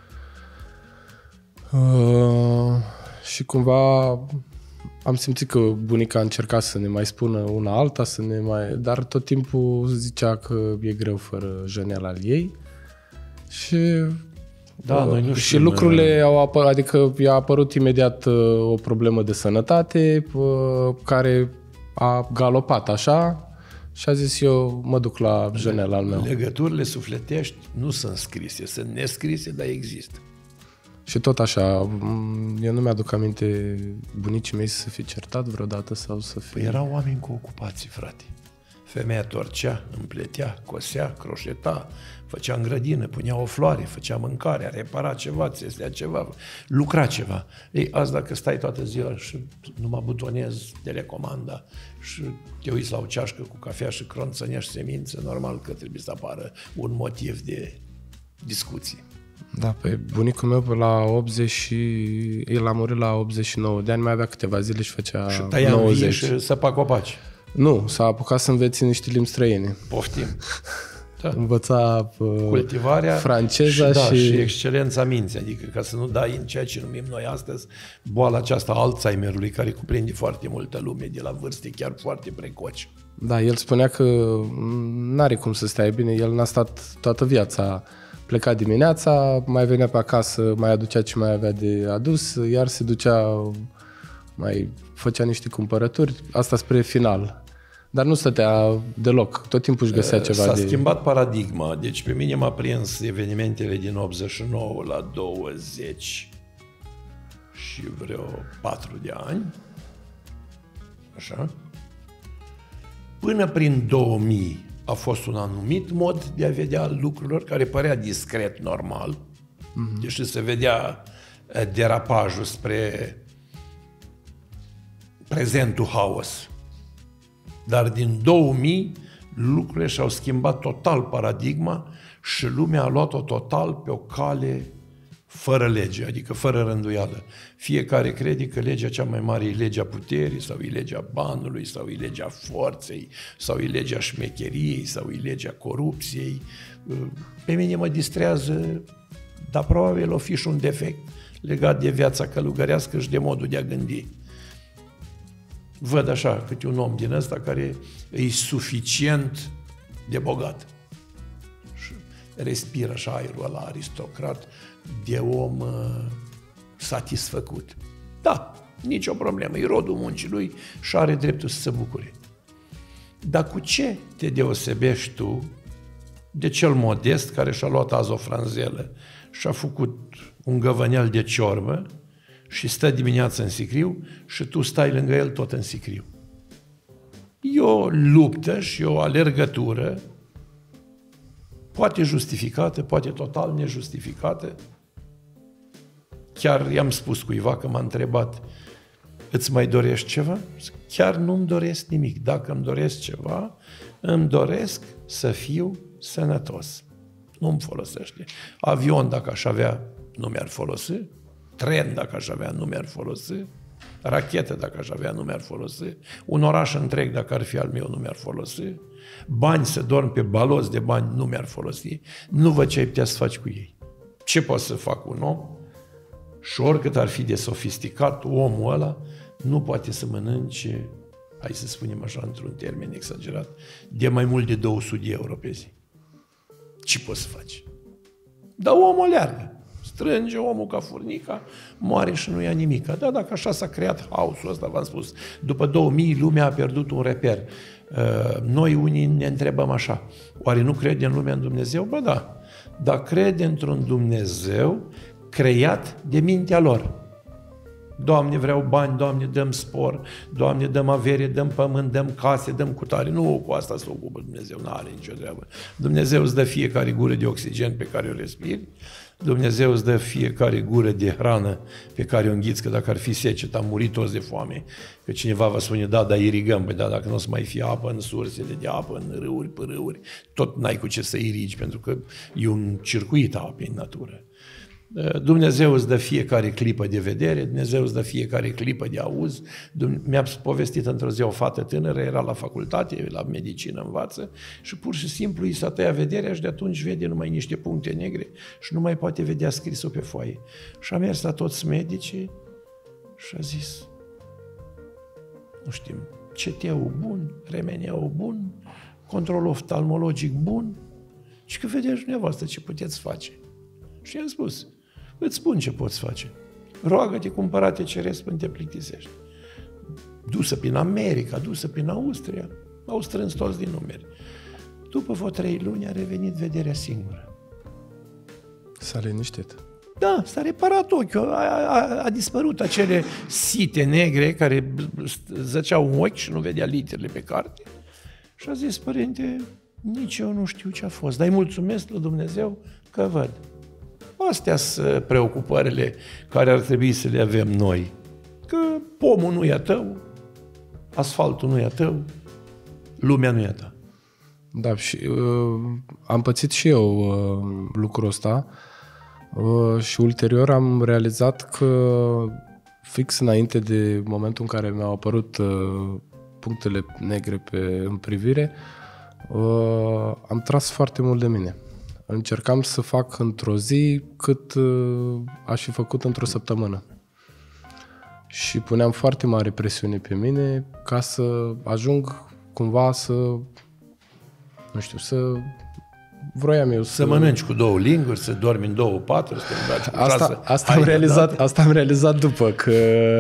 Uh, și cumva am simțit că bunica a încercat să ne mai spună una alta, să ne mai... dar tot timpul zicea că e greu fără jăneala ei. Și, da, noi nu și știm, lucrurile au apărut, adică i-a apărut imediat o problemă de sănătate care a galopat așa și a zis eu mă duc la jănel al meu. Legăturile sufletești nu sunt scrise, sunt nescrise, dar există. Și tot așa, eu nu mi-aduc aminte bunicii mei să fi certat vreodată sau să fi... Păi erau oameni cu ocupații, frate. Femeia torcea, împletea, cosea, croșeta, făcea în grădină, punea o floare, făcea mâncare, repara ceva, țesea ceva, lucra ceva. Ei, azi dacă stai toată ziua și numai butonezi telecomanda și te uiți la o ceașcă cu cafea și cronțănești semințe, normal că trebuie să apară un motiv de discuție. Da, pe bunicul meu pe la optzeci și... el a murit la optzeci și nouă de ani, mai avea câteva zile și făcea și tăia nouăzeci. Și săpa copaci. Nu, s-a apucat să învețe niște limbi străine. Poftim. Da. Învăța cultivarea franceza și, da, și... și excelența minții, adică ca să nu dai în ceea ce numim noi astăzi boala aceasta Alzheimerului, care cuprinde foarte multă lume de la vârste chiar foarte precoci. Da, el spunea că n-are cum să stea bine, el n-a stat toată viața. Pleca dimineața, mai venea pe acasă, mai aducea ce mai avea de adus, iar se ducea, mai făcea niște cumpărături, asta spre final. Dar nu stătea deloc, tot timpul își găsea ceva S-a de... S-a schimbat paradigma, deci pe mine m-a prins evenimentele din optzeci și nouă la douăzeci și vreo patru de ani, așa, până prin două mii a fost un anumit mod de a vedea lucrurilor care părea discret, normal, mm-hmm. deși se vedea derapajul spre prezentul haos. Dar din două mii lucrurile și-au schimbat total paradigma și lumea a luat-o total pe o cale fără lege, adică fără rânduială. Fiecare crede că legea cea mai mare e legea puterii, sau e legea banului, sau e legea forței, sau e legea șmecheriei, sau e legea corupției. Pe mine mă distrează, dar probabil o fi și un defect legat de viața călugărească și de modul de a gândi. Văd așa câte un om din ăsta care e suficient de bogat și respiră așa aerul ăla aristocrat de om uh, satisfăcut. Da, nicio problemă, e rodul muncii lui și are dreptul să se bucure. Dar cu ce te deosebești tu de cel modest care și-a luat azi o franzelă și a făcut un găvănel de ciorbă și stă dimineața în sicriu și tu stai lângă el tot în sicriu? E o luptă și o alergătură, poate justificată, poate total nejustificată. Chiar i-am spus cuiva că m-a întrebat: îți mai dorești ceva? Chiar nu-mi doresc nimic. Dacă îmi doresc ceva, îmi doresc să fiu sănătos. Nu-mi folosește. Avion, dacă aș avea, nu mi-ar folosi. Tren, dacă aș avea, nu mi-ar folosi. Rachetă, dacă aș avea, nu mi-ar folosi. Un oraș întreg, dacă ar fi al meu, nu mi-ar folosi. Bani, să dorm pe baloți de bani, nu mi-ar folosi. Nu văd ce ai putea să faci cu ei. Ce poate să fac un om? Și oricât ar fi de sofisticat, omul ăla nu poate să mănânce, hai să spunem așa, într-un termen exagerat, de mai mult de două sute de euro pe zi. Ce poți să faci? Dar omul aleargă. Strânge omul ca furnica, moare și nu ia nimic. Da, dacă așa s-a creat haosul ăsta, v-am spus. După două mii, lumea a pierdut un reper. Noi unii ne întrebăm așa: oare nu crede în lumea în Dumnezeu? Bă, da. Dar crede într-un Dumnezeu creat de mintea lor. Doamne, vreau bani, Doamne, dăm spor, Doamne, dăm avere, dăm pământ, dăm case, dăm cutare. Nu cu asta se ocupă Dumnezeu, nu are nicio treabă. Dumnezeu îți dă fiecare gură de oxigen pe care o respiri, Dumnezeu îți dă fiecare gură de hrană pe care o înghiți, că dacă ar fi secetă, am murit toți de foame. Că cineva va spune: da, dar irigăm. Păi da, dacă nu o să mai fie apă în sursele de apă, în râuri, pârâuri, tot n-ai cu ce să irigi, pentru că e un circuit a apei în natură. Dumnezeu îți dă fiecare clipă de vedere, Dumnezeu îți dă fiecare clipă de auz. Mi-a povestit într-o zi o fată tânără, era la facultate, la medicină învață, și pur și simplu i s-a tăiat vederea și de atunci vede numai niște puncte negre și nu mai poate vedea scrisul pe foaie. Și a mers la toți medicii și a zis: nu știm, C T-ul bun, R M N-ul bun, control oftalmologic bun, și că vedeți dumneavoastră ce puteți face. Și i-am spus: îți spun ce poți face. Roagă-te, cumpărate ceresc până te plictisești. Du-să prin America, du-să prin Austria. Au strâns toți din numeri. După vreo trei luni a revenit vederea singură. S-a liniștit. Da, s-a reparat ochiul. A, a, a dispărut acele site negre care zăceau un ochi și nu vedea literele pe carte. Și a zis: părinte, nici eu nu știu ce a fost, dar îi mulțumesc lui Dumnezeu că văd. Astea sunt preocupările care ar trebui să le avem noi. Că pomul nu e a tău, asfaltul nu e a tău, lumea nu e a ta. Da, și uh, am pățit și eu uh, lucrul ăsta uh, și ulterior am realizat că fix înainte de momentul în care mi-au apărut uh, punctele negre pe, în privire, uh, am tras foarte mult de mine. Încercam să fac într-o zi cât uh, aș fi făcut într-o săptămână. Și puneam foarte mare presiune pe mine ca să ajung cumva să, nu știu, să vroiam eu să... Să mănânci cu două linguri, să dormi în două paturi, să te îmbraci cu asta, asta, am realizat, asta am realizat după, că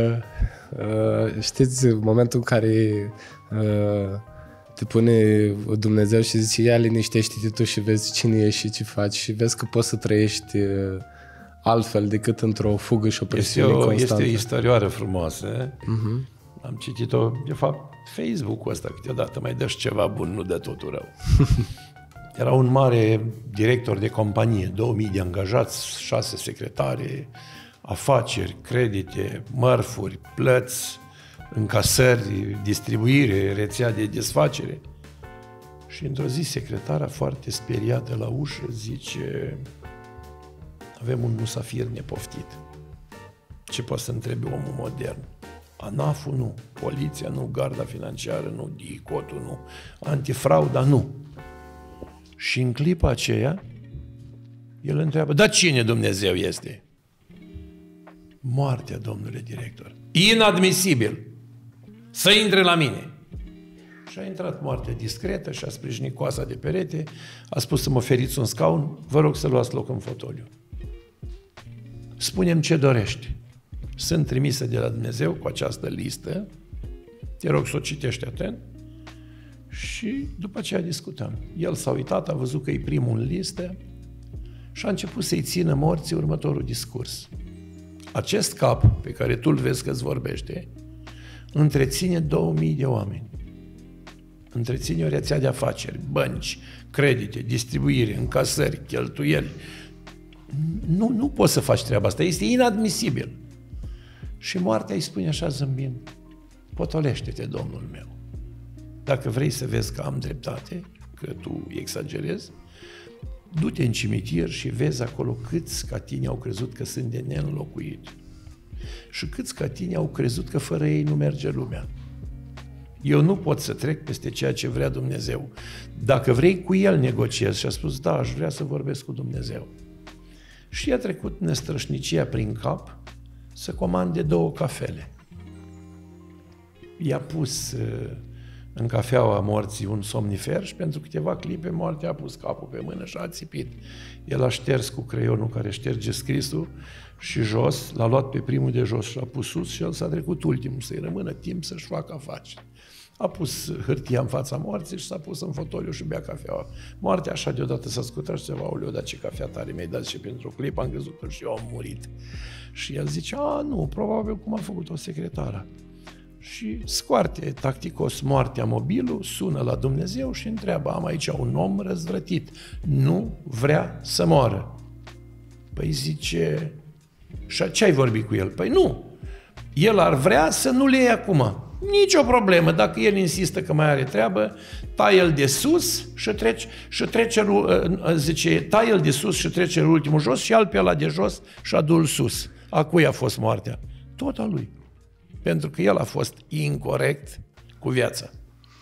uh, știți, în momentul în care uh, te pune Dumnezeu și zice: ia liniștește-te tu și vezi cine ești și ce faci și vezi că poți să trăiești altfel decât într-o fugă și o presiune este o, constantă. Este o istorioară frumoasă. Uh-huh. Am citit-o, de fapt, Facebook-ul ăsta câteodată mai dă și ceva bun, nu dă totul rău. Era un mare director de companie, două mii de angajați, șase secretare, afaceri, credite, mărfuri, plăți, încasări, distribuire, rețea de desfacere. Și într-o zi secretara, foarte speriată la ușă, zice: avem un musafir nepoftit. Ce poate să întrebe omul modern? ANAF-ul nu, poliția nu, garda financiară nu, DICOT-ul nu, antifrauda nu. Și în clipa aceea, el întreabă: dar cine Dumnezeu este? Moartea, domnule director. Inadmisibil să intre la mine. Și a intrat moartea discretă și a sprijinit coasa de perete, a spus: să mă oferiți un scaun, vă rog să luați loc în fotoliu. Spune-mi ce dorești. Sunt trimise de la Dumnezeu cu această listă, te rog să o citești atent. Și după aceea discutăm. El s-a uitat, a văzut că e primul în listă și a început să-i țină morții următorul discurs. Acest cap pe care tu îl vezi că îți vorbește întreține două mii de oameni. Întreține o rețea de afaceri, bănci, credite, distribuire, încasări, cheltuieli. Nu, nu poți să faci treaba asta, este inadmisibil. Și moartea îi spune așa zâmbind: potolește-te, domnul meu. Dacă vrei să vezi că am dreptate, că tu exagerezi, du-te în cimitir și vezi acolo câți ca tine au crezut că sunt de neînlocuit și câți ca tine au crezut că fără ei nu merge lumea. Eu nu pot să trec peste ceea ce vrea Dumnezeu. Dacă vrei, cu el negociez. Și a spus: da, aș vrea să vorbesc cu Dumnezeu. Și a trecut nestrășnicia prin cap să comande două cafele. I-a pus în cafeaua morții un somnifer și pentru câteva clipe moartea a pus capul pe mână și a țipit. El a șters cu creionul care șterge scrisul și jos, l-a luat pe primul de jos și l-a pus sus și el s-a trecut ultimul, să-i rămână timp să-și facă afaceri. A pus hârtia în fața morții și s-a pus în fotoliu și bea cafeaua. Moartea așa deodată s-a scutat și zicea: aoleu, dar ce cafea tare mi-ai dat și pentru o clipă am crezut că și eu am murit. Și el zice: a, nu, probabil cum a făcut o secretară. Și scoarte tacticos moartea mobilul, sună la Dumnezeu și întreabă: am aici un om răzvrătit, nu vrea să moară. Păi zice: și ce ai vorbit cu el? Păi nu, el ar vrea să nu le iei acum. Nici o problemă, dacă el insistă că mai are treabă, tai el de sus și trece, și trece zice, tai el de sus și trece ultimul jos și al pe ăla de jos și adu-l sus. A cui a fost moartea? Tot a lui. Pentru că el a fost incorect cu viața.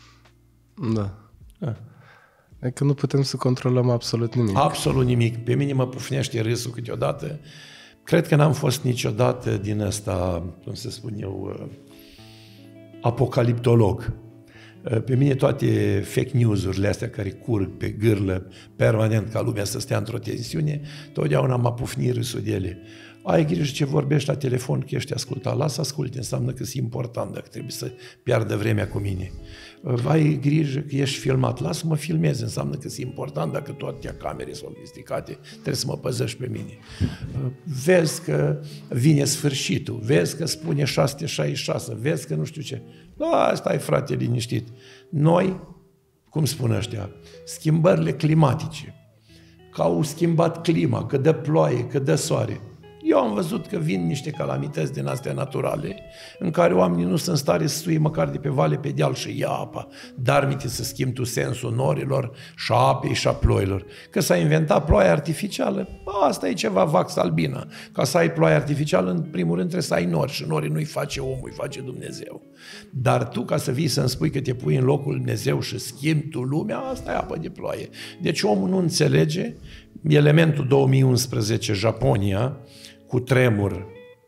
Da. Da. Adică nu putem să controlăm absolut nimic. Absolut nimic. Pe mine mă pufnește râsul câteodată. Cred că n-am fost niciodată din ăsta, cum să spun eu, apocaliptolog. Pe mine toate fake news-urile astea care curg pe gârlă permanent ca lumea să stea într-o tensiune, totdeauna m-a pufnit râsul de ele. Ai grijă ce vorbești la telefon, că ești ascultat. Lasă asculte, înseamnă că e important dacă trebuie să piardă vremea cu mine. Ai grijă că ești filmat. Lasă-mă filmeze, înseamnă că e important dacă toate camere sunt sofisticate, trebuie să mă păzești pe mine. Vezi că vine sfârșitul, vezi că spune șase sute șaizeci și șase, vezi că nu știu ce. Da, stai frate liniștit. Noi, cum spun ăștia, schimbările climatice, că au schimbat clima, că dă ploaie, că dă soare. Eu am văzut că vin niște calamități din astea naturale, în care oamenii nu sunt în stare să sui măcar de pe vale pe deal și ia apa, dar minte să schimbi tu sensul norilor și a apei și a ploilor. Că s-a inventat ploaia artificială, asta e ceva vax albina. Ca să ai ploaie artificială, în primul rând trebuie să ai nori și norii nu-i face omul, îi face Dumnezeu. Dar tu, ca să vii să-mi spui că te pui în locul Dumnezeu și schimbi tu lumea, asta e apă de ploaie. Deci omul nu înțelege elementul două mii unsprezece, Japonia, cu tremur,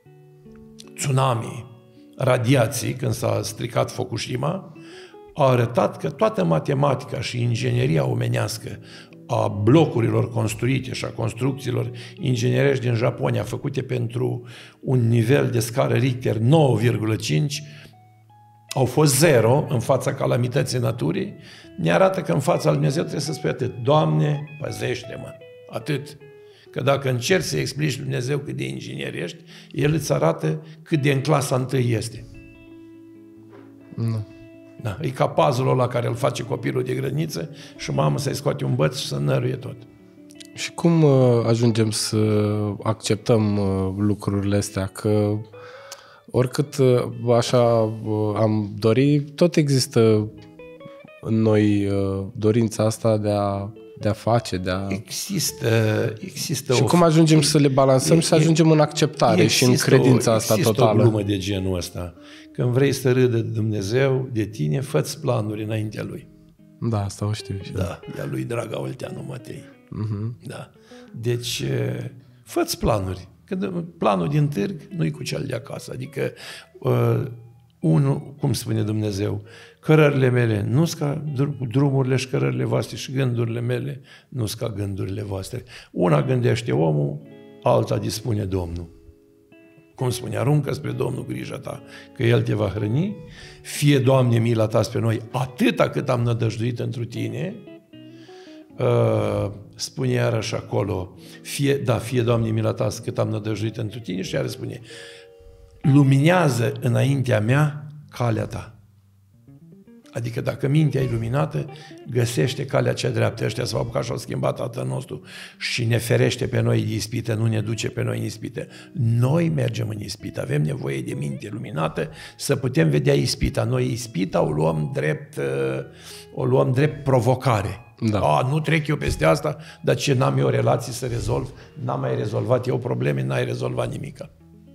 tsunami, radiații, când s-a stricat Fukushima, a arătat că toată matematica și ingineria omenească a blocurilor construite și a construcțiilor inginerești din Japonia, făcute pentru un nivel de scară Richter nouă virgulă cinci, au fost zero în fața calamității naturii, ne arată că în fața lui Dumnezeu trebuie să spui atât: Doamne, păzește-mă, atât. Că dacă încerci să explici lui Dumnezeu cât de inginer ești, El îți arată cât de în clasa întâi este. Nu. Da, e ca puzzle-ul ăla care îl face copilul de grădiniță și mama să-i scoate un băț și să năruie tot. Și cum uh, ajungem să acceptăm uh, lucrurile astea? Că oricât uh, așa uh, am dori, tot există în noi uh, dorința asta de a, de a face, de a... Există, există Și o... cum ajungem să le balansăm e, și să ajungem în acceptare și în credința o, asta există totală? Există o glumă de genul ăsta. Când vrei să râdă de Dumnezeu, de tine, fă-ți planuri înaintea Lui. Da, asta o știu și Da, ea lui Draga Olteanu Matei. Uh-huh. Da. Deci, fă-ți planuri. Că planul din târg nu-i cu cel de acasă. Adică, uh, unul, cum spune Dumnezeu, cărările mele nu sunt ca drumurile și cărările voastre și gândurile mele nu sunt ca gândurile voastre. Una gândește omul, alta dispune Domnul. Cum spune, aruncă spre Domnul grija ta, că El te va hrăni. Fie, Doamne, mila ta spre noi, atâta cât am nădăjduit întru tine. Uh, spune iarăși acolo, fie, da, fie, Doamne, mila ta cât am nădăjduit întru tine, și iarăși spune, luminează înaintea mea calea ta. Adică dacă mintea e luminată, găsește calea cea dreaptă. Ăștia s-au apucat și au schimbat Tatăl nostru și ne ferește pe noi de ispită, nu ne duce pe noi în ispită. Noi mergem în ispită, avem nevoie de minte luminată să putem vedea ispita. Noi ispita o luăm drept, o luăm drept provocare. Da. A, nu trec eu peste asta, dar ce n-am eu relații să rezolv, n-am mai rezolvat eu probleme, n-ai rezolvat nimica.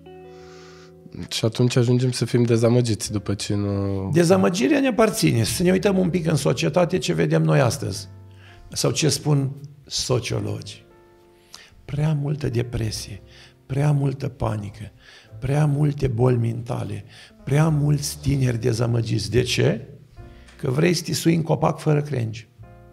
Și atunci ajungem să fim dezamăgiți după ce nu... Dezamăgirea ne aparține. Să ne uităm un pic în societate ce vedem noi astăzi. Sau ce spun sociologi. Prea multă depresie, prea multă panică, prea multe boli mentale, prea mulți tineri dezamăgiți. De ce? Că vrei să te sui în copac fără crengi.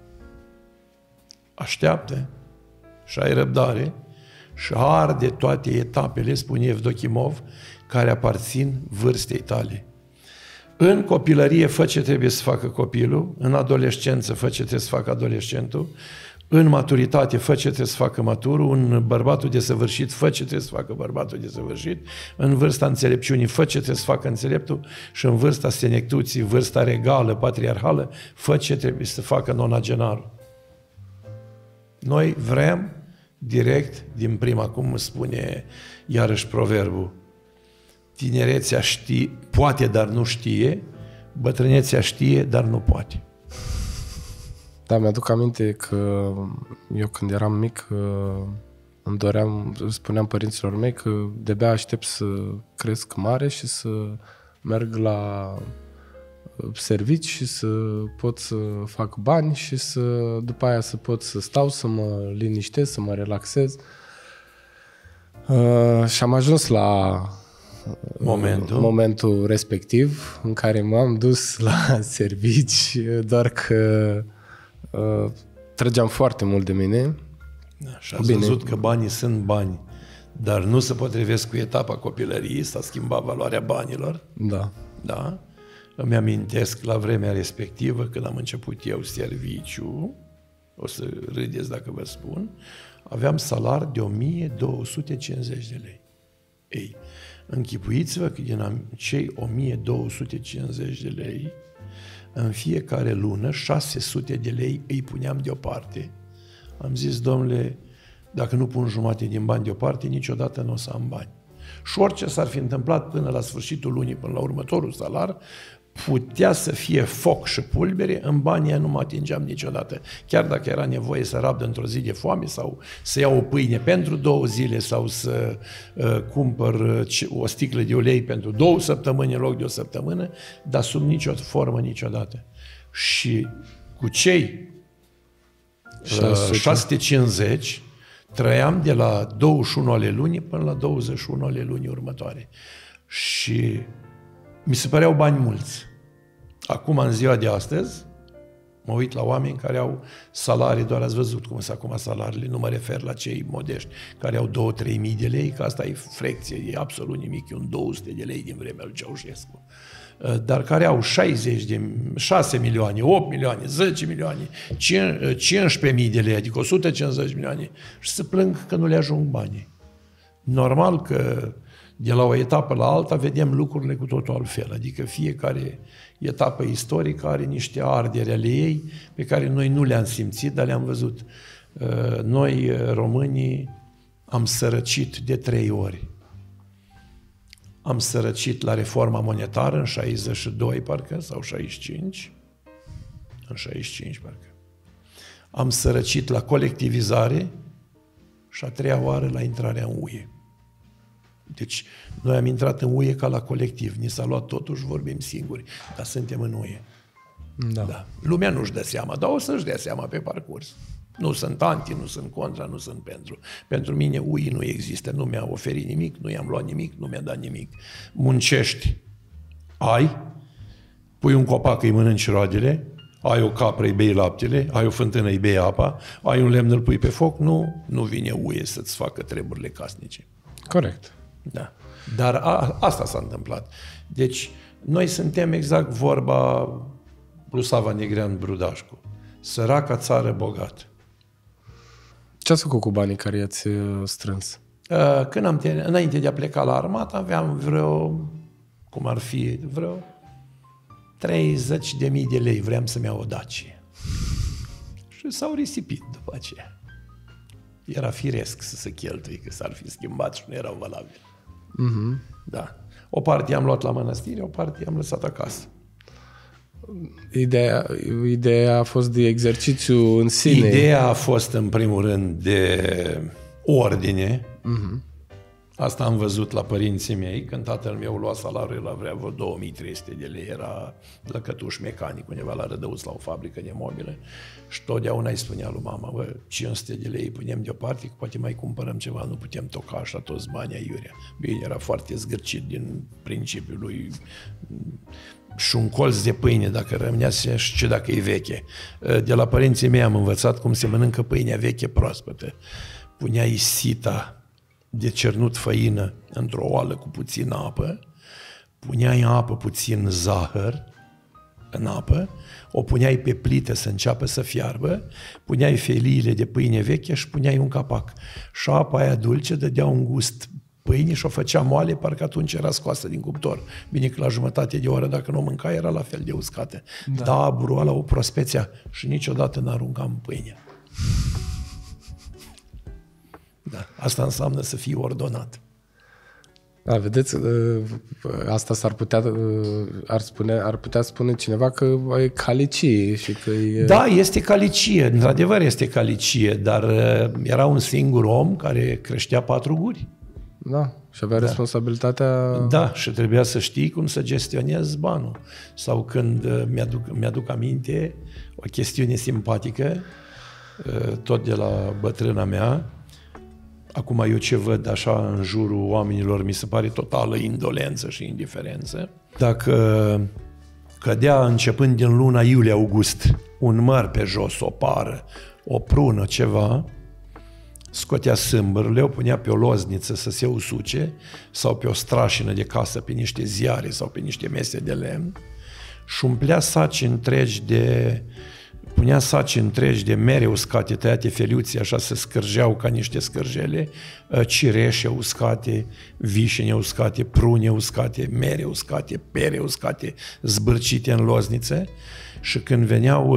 Așteaptă și ai răbdare și arde toate etapele, spune Evdochimov, care aparțin vârstei tale. În copilărie fă ce trebuie să facă copilul, în adolescență fă ce trebuie să facă adolescentul, în maturitate fă ce trebuie să facă maturul, în bărbatul desăvârșit fă ce trebuie să facă bărbatul desăvârșit, în vârsta înțelepciunii fă ce trebuie să facă înțeleptul și în vârsta senectuții, vârsta regală, patriarhală, fă ce trebuie să facă nonagenarul. Noi vrem direct din prima, cum spune iarăși proverbul, tinerețea știe, poate, dar nu știe, bătrânețea știe, dar nu poate. Da, mi-aduc aminte că eu când eram mic îmi doream, spuneam părinților mei că de-abia aștept să cresc mare și să merg la servici și să pot să fac bani și să după aia să pot să stau, să mă liniștesc, să mă relaxez. Uh, și am ajuns la momentul. momentul respectiv în care m-am dus la servici, doar că uh, trăgeam foarte mult de mine. Da, și ați văzut că banii sunt bani, dar nu se potrivesc cu etapa copilăriei, s-a schimbat valoarea banilor. Da. Da? Îmi amintesc la vremea respectivă, când am început eu serviciu, o să râdeți dacă vă spun, aveam salar de o mie două sute cincizeci de lei. Ei, închipuiți-vă că din cei o mie două sute cincizeci de lei, în fiecare lună, șase sute de lei îi puneam deoparte. Am zis, domnule, dacă nu pun jumate din bani deoparte, niciodată nu o să am bani. Și orice s-ar fi întâmplat până la sfârșitul lunii, până la următorul salar, putea să fie foc și pulbere, în banii nu mă atingeam niciodată. Chiar dacă era nevoie să rabdă într-o zi de foame sau să iau o pâine pentru două zile sau să uh, cumpăr uh, o sticlă de ulei pentru două săptămâni în loc de o săptămână, dar sub nicio formă niciodată. Și cu cei uh, șase sute cincizeci trăiam de la douăzeci și unu ale lunii până la douăzeci și unu ale lunii următoare. Și mi se păreau bani mulți. Acum, în ziua de astăzi, mă uit la oameni care au salarii, doar ați văzut cum sunt acum salariile, nu mă refer la cei modești, care au două-trei mii de lei, că asta e frecție, e absolut nimic, e un două sute de lei din vremea lui Ceaușescu. dar care au șaizeci de, șase milioane, opt milioane, zece milioane, cincisprezece mii de lei, adică o sută cincizeci milioane, și se plâng că nu le ajung banii. Normal că de la o etapă la alta vedem lucrurile cu totul altfel, adică fiecare etapă istorică are niște arderi ale ei pe care noi nu le-am simțit, dar le-am văzut. Noi, românii, am sărăcit de trei ori. Am sărăcit la reforma monetară în șaizeci și doi, parcă, sau șaizeci și cinci. În șaizeci și cinci, parcă. Am sărăcit la colectivizare și a treia oară la intrarea în U E. Deci, noi am intrat în U E ca la colectiv. Ni s-a luat totul și vorbim singuri. Dar suntem în U E. Da. Da. Lumea nu-și dă seama, dar o să-și dea seama pe parcurs. Nu sunt anti, nu sunt contra, nu sunt pentru. Pentru mine U I nu există, nu mi-a oferit nimic, nu i-am luat nimic, nu mi-a dat nimic. Muncești, ai, pui un copac, îi mănânci roadele, ai o capră, îi bei laptele, ai o fântână, îi bei apa, ai un lemn, îl pui pe foc, nu, nu vine U E să-ți facă treburile casnice. Corect. Da. Dar a, asta s-a întâmplat. Deci, noi suntem exact vorba lui Sava Negrean Brudașcu. Săraca țară bogată. Ce ați făcut cu banii care i-ați strâns? Când am ten... Înainte de a pleca la armată, aveam vreo, cum ar fi, vreo treizeci de mii de lei. Vreau să-mi iau o Dacie. Și s-au risipit după aceea. Era firesc să se cheltui, că s-ar fi schimbat și nu erau valabili. Uh-huh. Da. O parte am luat la mănăstire, o parte am lăsat acasă. Ideea, ideea a fost de exercițiu în sine. Ideea a fost, în primul rând, de ordine. Uh-huh. Asta am văzut la părinții mei, când tatăl meu lua salariul la vrea vreo două mii trei sute de lei, era lăcătuș mecanic undeva la Rădăuț, la o fabrică de mobile, și totdeauna îi spunea lui mama, bă, cinci sute de lei punem deoparte, că poate mai cumpărăm ceva, nu putem toca așa toți banii aiurea. Bine, era foarte zgârcit din principiul lui, și un colț de pâine, dacă rămânea, și ce dacă e veche. De la părinții mei am învățat cum se mănâncă pâinea veche proaspătă. Puneai sita de cernut făină într-o oală cu puțină apă, puneai în apă puțin zahăr, în apă, o puneai pe plită să înceapă să fiarbă, puneai feliile de pâine veche și puneai un capac. Și apa aia dulce dădea un gust pâinii și o făcea moale, parcă atunci era scoasă din cuptor. Bine că la jumătate de oră, dacă nu o mânca, era la fel de uscată. Da, da, buroala o prospețea și niciodată n-aruncam pâinea. Da, asta înseamnă să fii ordonat. Da, vedeți, asta s-ar putea, ar, spune, ar putea spune cineva că e calicie și că e... Da, este calicie, într-adevăr este calicie, dar era un singur om care creștea patru guri. Da, și avea da. responsabilitatea... Da, și trebuia să știi cum să gestionezi banul. Sau când mi-aduc, mi-aduc aminte o chestiune simpatică, tot de la bătrâna mea. Acum eu ce văd așa în jurul oamenilor, mi se pare totală indolență și indiferență. Dacă cădea începând din luna iulie-august un măr pe jos, o pară, o prună, ceva, scotea sâmbările, o punea pe o lozniță să se usuce sau pe o strașină de casă, pe niște ziare sau pe niște mese de lemn și umplea saci întregi de... punea saci întregi de mere uscate, tăiate feliuții, așa se scârgeau ca niște scârjele, cireșe uscate, vișine uscate, prune uscate, mere uscate, pere uscate, zbârcite în loznițe și când veneau,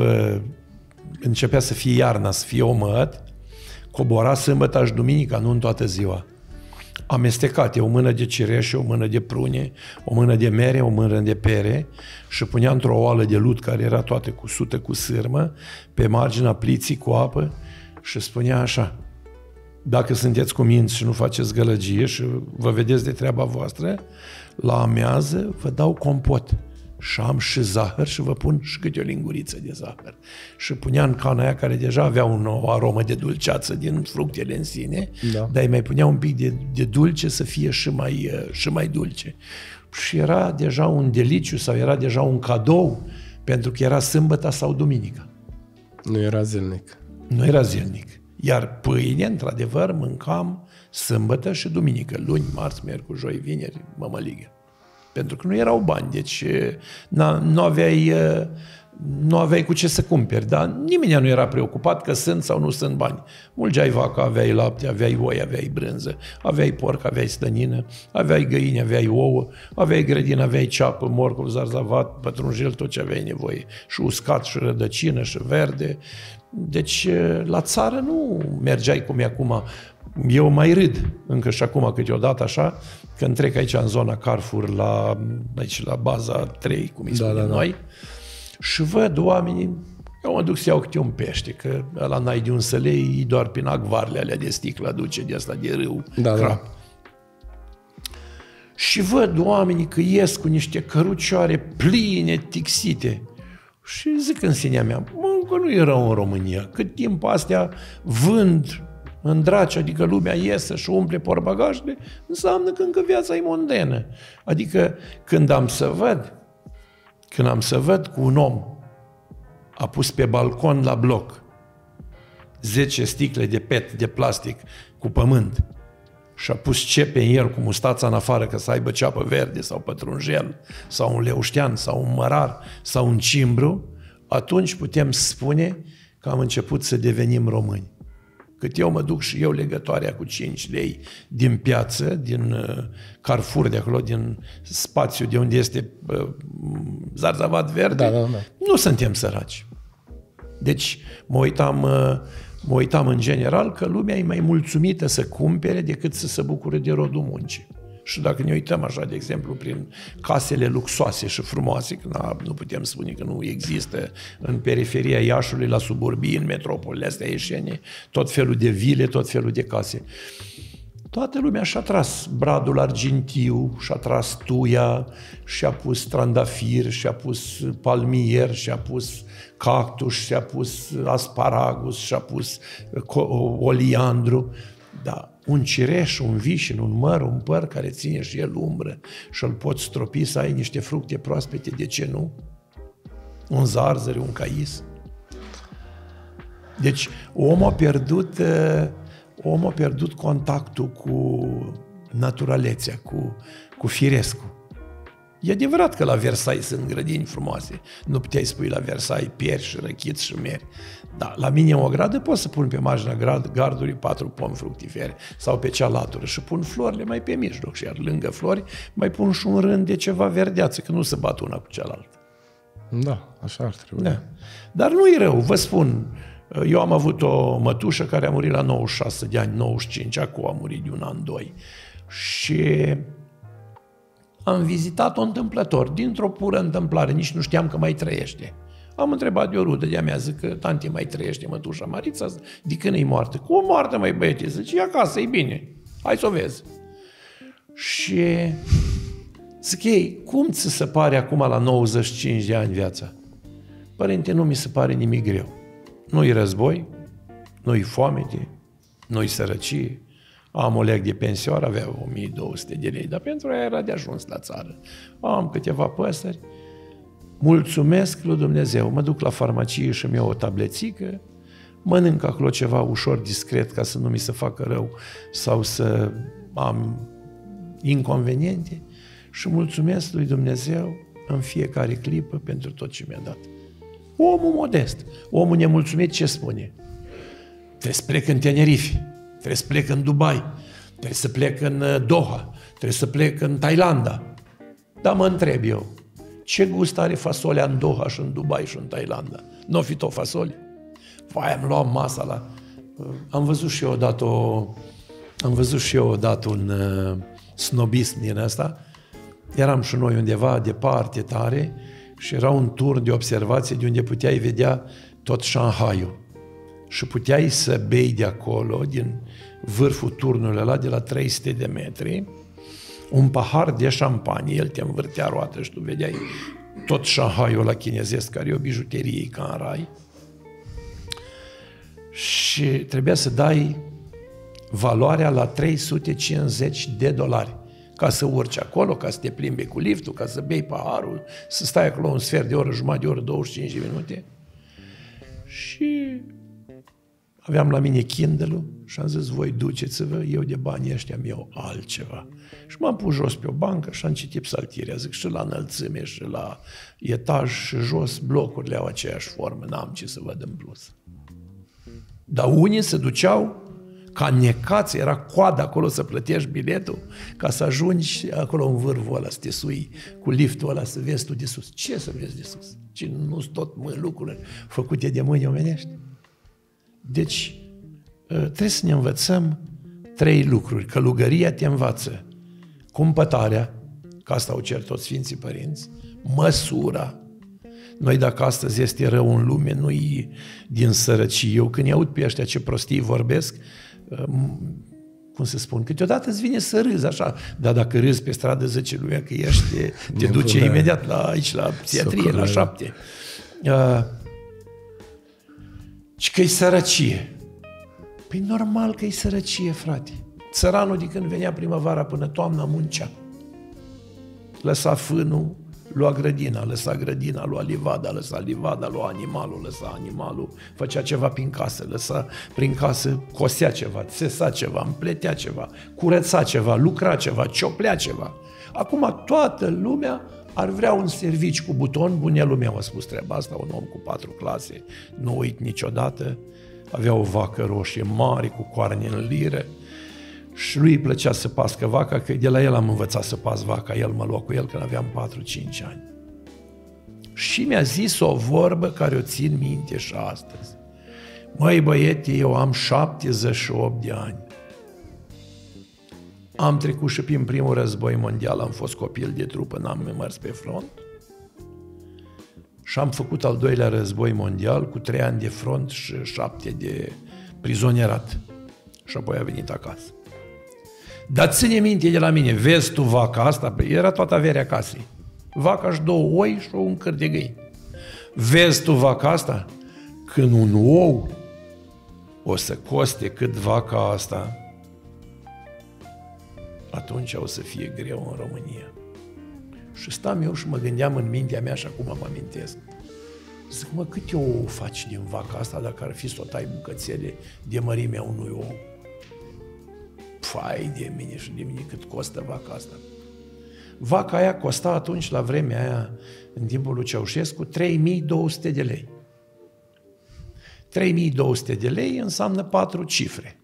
începea să fie iarna, să fie omăt, cobora sâmbătă și duminica, nu în toată ziua. Amestecate, o mână de cireșe, o mână de prune, o mână de mere, o mână de pere și punea într-o oală de lut care era toată cusută cu sârmă, pe marginea pliții cu apă și spunea așa: dacă sunteți cuminți și nu faceți gălăgie și vă vedeți de treaba voastră, la amiază vă dau compot și am și zahăr și vă pun și câte o linguriță de zahăr. Și punea în cana aia care deja avea un, o aromă de dulceață din fructele în sine, da. Dar îi mai punea un pic de, de dulce să fie și mai, și mai dulce. Și era deja un deliciu sau era deja un cadou pentru că era sâmbătă sau duminica. Nu era zilnic. Nu era zilnic. Iar pâine, într-adevăr, mâncam sâmbătă și duminică, luni, marți, miercuri, joi, vineri, mămăligă. Pentru că nu erau bani, deci nu aveai, nu aveai cu ce să cumperi, dar nimeni nu era preocupat că sunt sau nu sunt bani. Mulgeai vacă, aveai lapte, aveai oi, aveai brânză, aveai porc, aveai slănină, aveai găini, aveai ouă, aveai grădină, aveai ceapă, morcov, zarzavat, pătrunjel, tot ce aveai nevoie. Și uscat, și rădăcină, și verde. Deci la țară nu mergeai cum e acum. Eu mai râd încă și acum câteodată așa, când trec aici în zona Carrefour, la, aici la baza trei, cum îi spunem da, da, da. noi, și văd oamenii, eu mă duc să iau câte un pește, că ăla n-ai de un să lei, doar prin acvarele alea de sticlă duce de asta de râu, da, crap. Da. Și văd oamenii că ies cu niște cărucioare pline, tixite. Și zic în sinea mea, mă, că nu e rău în România, cât timp astea vând în draci, adică lumea iese și umple portbagajele, înseamnă că încă viața e mondenă. Adică când am să văd, când am să văd cu un om a pus pe balcon la bloc zece sticle de pet, de plastic, cu pământ și a pus cepe în el cu mustața în afară ca să aibă ceapă verde sau pătrunjel sau un leuștean sau un mărar sau un cimbru, atunci putem spune că am început să devenim români. Cât eu mă duc și eu legătoarea cu cinci lei din piață, din uh, Carrefour de acolo, din spațiu de unde este uh, zarzavat verde, da, da, da. Nu suntem săraci. Deci mă uitam, uh, mă uitam în general că lumea e mai mulțumită să cumpere decât să se bucure de rodul muncii. Și dacă ne uităm așa, de exemplu, prin casele luxoase și frumoase, că na, nu putem spune că nu există în periferia Iașului, la suburbii, în metropolele astea ieșene, tot felul de vile, tot felul de case. Toată lumea și-a tras bradul argintiu, și-a tras tuia, și-a pus trandafir, și-a pus palmier, și-a pus cactus, și-a pus asparagus, și-a pus oliandru. Da, un cireș, un vișin, un măr, un păr care ține și el umbră și îl poți stropi să ai niște fructe proaspete, de ce nu? Un zarzăre, un cais. Deci omul a pierdut, omul a pierdut contactul cu naturalețea, cu, cu firescul. E adevărat că la Versailles sunt grădini frumoase. Nu puteai spui la Versailles pieri și răchiți și meri. Da, la mine o gradă pot să pun pe marginea gardului patru pomi fructifere sau pe cealatură și pun florile mai pe mijloc și iar lângă flori mai pun și un rând de ceva verdeață, că nu se bat una cu cealaltă. Da, așa ar trebui. Da. Dar nu e rău, vă spun. Eu am avut o mătușă care a murit la nouăzeci și șase de ani, nouăzeci și cinci, acum a murit de un an, doi. Și am vizitat-o întâmplător, dintr-o pură întâmplare, nici nu știam că mai trăiește. Am întrebat de o rudă de-a mea, zic că tanti mai trăiește mătușa Marița, de când e moartă? Cum moartă, mai băiete? Zice, e acasă, e bine, hai să o vezi. Și zic ei, cum ți se pare acum la nouăzeci și cinci de ani viața? Părinte, nu mi se pare nimic greu. Nu-i război, nu-i foamete, nu-i sărăcie. Am o leg de pensioar, avea o mie două sute de lei, dar pentru aia era de ajuns la țară. Am câteva păsări, mulțumesc lui Dumnezeu, mă duc la farmacie și îmi iau o tablețică, mănânc acolo ceva ușor discret ca să nu mi se facă rău sau să am inconveniente și mulțumesc lui Dumnezeu în fiecare clipă pentru tot ce mi-a dat. Omul modest, omul nemulțumit ce spune? Trebuie să plec în Tenerife, trebuie să plec în Dubai, trebuie să plec în Doha, trebuie să plec în Thailanda. Dar mă întreb eu, ce gust are fasolea în Doha și în Dubai și în Thailanda? Nu o fi tot fasole? Vai, am luat masa la... Am văzut și eu odată o... Am văzut și eu odată un uh, snobism din ăsta. Eram și noi undeva departe tare și era un tur de observație de unde puteai vedea tot Shanghaiul. Și puteai să bei de acolo, din vârful turnului ăla, de la trei sute de metri, un pahar de șampanie, el te învârtea roată și tu vedeai tot Shanghaiul ăla chinezesc, care e o bijuterie ca în rai. Și trebuia să dai valoarea la trei sute cincizeci de dolari ca să urci acolo, ca să te plimbi cu liftul, ca să bei paharul, să stai acolo un sfert de oră, jumătate de oră, douăzeci și cinci de minute. Și aveam la mine Kindle-ul și am zis, voi duceți-vă, eu de banii ăștia mi iau altceva. Și m-am pus jos pe o bancă și am citit psaltirea. Zic, și la înălțime, și la etaj, și jos, blocurile au aceeași formă, n-am ce să văd în plus. Dar unii se duceau ca necați, era coadă acolo să plătești biletul, ca să ajungi acolo în vârful ăla, să te sui cu liftul ăla, să vezi tu de sus. Ce să vezi de sus? Ce nu-s tot mâini lucruri făcute de mâini omenești? Deci, trebuie să ne învățăm trei lucruri. Călugăria te învață cumpătarea, că asta o cer toți Sfinții Părinți, măsura. Noi dacă astăzi este rău în lume, nu-i din sărăcie. Eu când aud pe ăștia ce prostii vorbesc, cum să spun, câteodată îți vine să râzi așa, dar dacă râzi pe stradă zice lumea că ești, te, te duce bună. Imediat la, aici la psihiatrie, la șapte. Uh, și că e sărăcie. Păi normal că e sărăcie, frate. Țăranul de când venea primăvara până toamna muncea. Lăsa fânul, lua grădina, lăsa grădina, lua livada, lăsa livada, lua animalul, lăsa animalul, făcea ceva prin casă, lăsa prin casă, cosea ceva, țesa ceva, împletea ceva, curăța ceva, lucra ceva, cioplea ceva. Acum toată lumea ar vrea un serviciu cu buton. Bunelul meu a spus treaba asta, un om cu patru clase, nu uit niciodată, avea o vacă roșie mare cu coarne în lire și lui îi plăcea să pască vaca, că de la el am învățat să pas vaca, el mă lua cu el când aveam patru-cinci ani. Și mi-a zis o vorbă care o țin minte și astăzi. Măi băiete, eu am șaptezeci și opt de ani. Am trecut și prin primul război mondial, am fost copil de trupă, n-am mers pe front. Și am făcut al doilea război mondial cu trei ani de front și șapte de prizonierat. Și apoi a venit acasă. Dar ține minte de la mine, vezi tu vaca asta? Era toată averea casei. Vaca și două oi și un câr de găini. Vezi tu vaca asta? Când un ou o să coste cât vaca asta, atunci o să fie greu în România. Și stam eu și mă gândeam în mintea mea și acum mă amintesc. Zic, mă, câte ou faci din vaca asta dacă ar fi să o tai bucățele de mărimea unui ou? Fai de mine și de mine cât costă vaca asta. Vaca aia costa atunci, la vremea aia, în timpul lui Ceaușescu, trei mii două sute de lei. trei mii două sute de lei înseamnă patru cifre.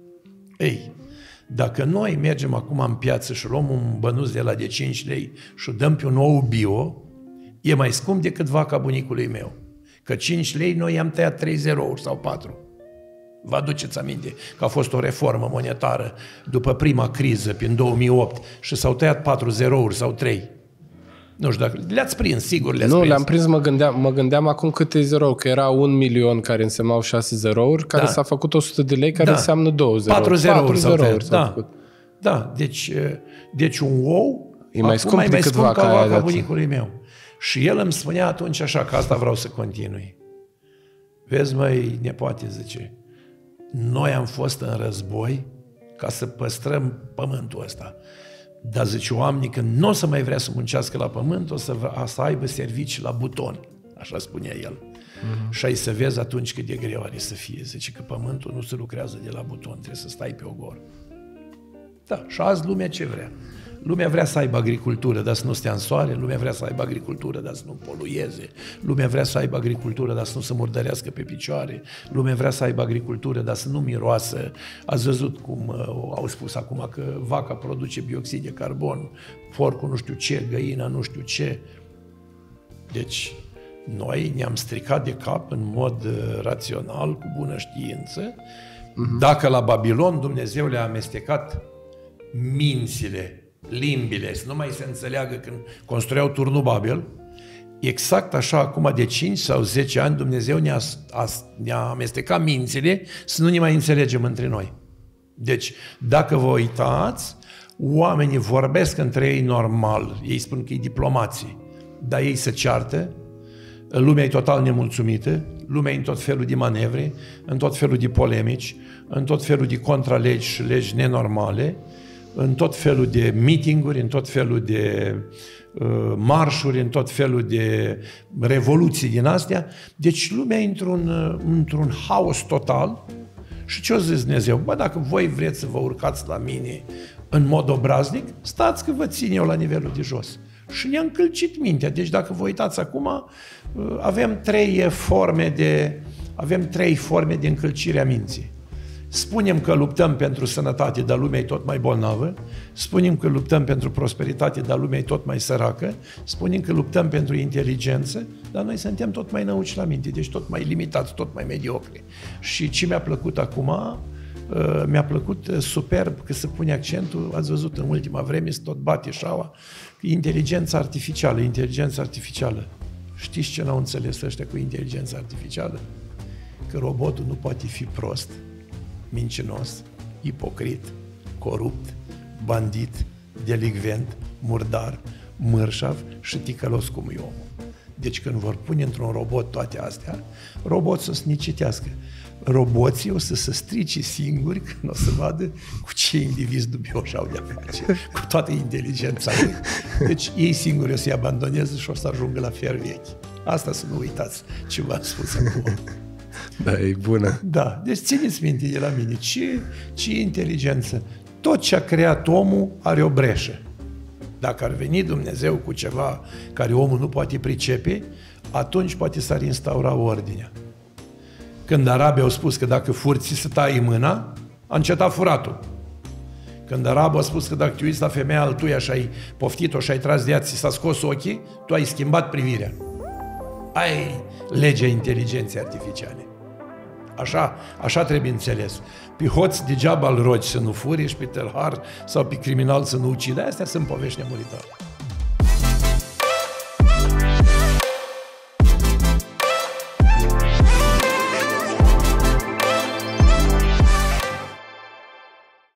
Ei, dacă noi mergem acum în piață și luăm un bănuț de la de cinci lei și dăm pe un ou bio, e mai scump decât vaca bunicului meu. Că cinci lei noi i-am tăiat trei zerouri sau patru. Vă aduceți aminte că a fost o reformă monetară după prima criză, prin două mii opt, și s-au tăiat patru zerouri sau trei. Nu știu dacă le-ați prins, sigur le-ați nu, prins. le-am prins, mă gândeam, mă gândeam acum câte zerouri, că era un milion care însemnau șase zerouri, care da. S-a făcut o sută de lei, care da. Înseamnă două zerouri. Patru zerouri s-au tăiat, s-au da. făcut. Da, deci, deci un ou e mai scump decât mai scump vaca, ca vaca bunicului meu. Și el îmi spunea atunci așa, că asta vreau să continui. Vezi, măi, nepoate, zice, noi am fost în război ca să păstrăm pământul ăsta. Dar zice, oamenii că nu o să mai vrea să muncească la pământ, o să, vrea, să aibă servicii la buton. Așa spunea el. Uh-huh. Și ai să vezi atunci cât de greu are să fie. Zice că pământul nu se lucrează de la buton, trebuie să stai pe ogor. Da, și azi lumea ce vrea? Lumea vrea să aibă agricultură, dar să nu stea în soare, lumea vrea să aibă agricultură, dar să nu polueze, lumea vrea să aibă agricultură, dar să nu se murdărească pe picioare, lumea vrea să aibă agricultură, dar să nu miroasă. Ați văzut cum uh, au spus acum că vaca produce bioxid de carbon, porcul nu știu ce, găina nu știu ce. Deci, noi ne-am stricat de cap în mod uh, rațional, cu bună știință. Uh-huh. Dacă la Babilon Dumnezeu le-a amestecat mințile, limbile, să nu mai se înțeleagă când construiau turnul Babel, exact așa acum de cinci sau zece ani Dumnezeu ne-a, ne-a amestecat mințile să nu ne mai înțelegem între noi. Deci, dacă vă uitați, oamenii vorbesc între ei normal, ei spun că e diplomații, dar ei se ceartă, lumea e total nemulțumită, lumea e în tot felul de manevre, în tot felul de polemici, în tot felul de contralegi și legi nenormale, în tot felul de meeting-uri, în tot felul de uh, marșuri, în tot felul de revoluții din astea. Deci lumea e într-un, într-un haos total Și ce-o zis Dumnezeu? Bă, dacă voi vreți să vă urcați la mine în mod obraznic, stați că vă țin eu la nivelul de jos. Și ne-a încălcit mintea. Deci dacă vă uitați acum, avem trei forme de, avem trei forme de încălcire a minții. Spunem că luptăm pentru sănătate, dar lumea e tot mai bolnavă. Spunem că luptăm pentru prosperitate, dar lumea e tot mai săracă. Spunem că luptăm pentru inteligență, dar noi suntem tot mai năuci la minte, deci tot mai limitați, tot mai mediocri. Și ce mi-a plăcut acum, mi-a plăcut superb că se pune accentul, ați văzut în ultima vreme, se tot bate șaua, inteligența artificială, inteligența artificială. Știți ce n-au înțeles ăștia cu inteligența artificială? Că robotul nu poate fi prost, mincinos, ipocrit, corupt, bandit, delicvent, murdar, mărșav și ticălos cum e omul. Deci când vor pune într-un robot toate astea, robotul o să ne citească. Roboții o să se strice singuri când o să vadă cu ce indivizi dubioși au de-a face, cu toată inteligența lui. Deci ei singuri o să-i abandoneze și o să ajungă la fier vechi. Asta să nu uitați ce v-am spus acum. Da, e bună. Da, deci țineți minte de la mine, ce, ce inteligență. Tot ce a creat omul are o breșă. Dacă ar veni Dumnezeu cu ceva care omul nu poate pricepe, atunci poate s-ar instaura ordinea. Când arabii au spus că dacă furi, ți se taie mâna, a încetat furatul. Când arabii au spus că dacă te uiți la femeia altuia și ai poftit-o și ai tras de ea, ți s-a scos ochii, tu ai schimbat privirea. Ai legea inteligenței artificiale. Așa, așa trebuie înțeles. Pe hoț degeaba îl rogi să nu furi și pe tâlhar sau pe criminal să nu ucide. Astea sunt povești nemuritoare.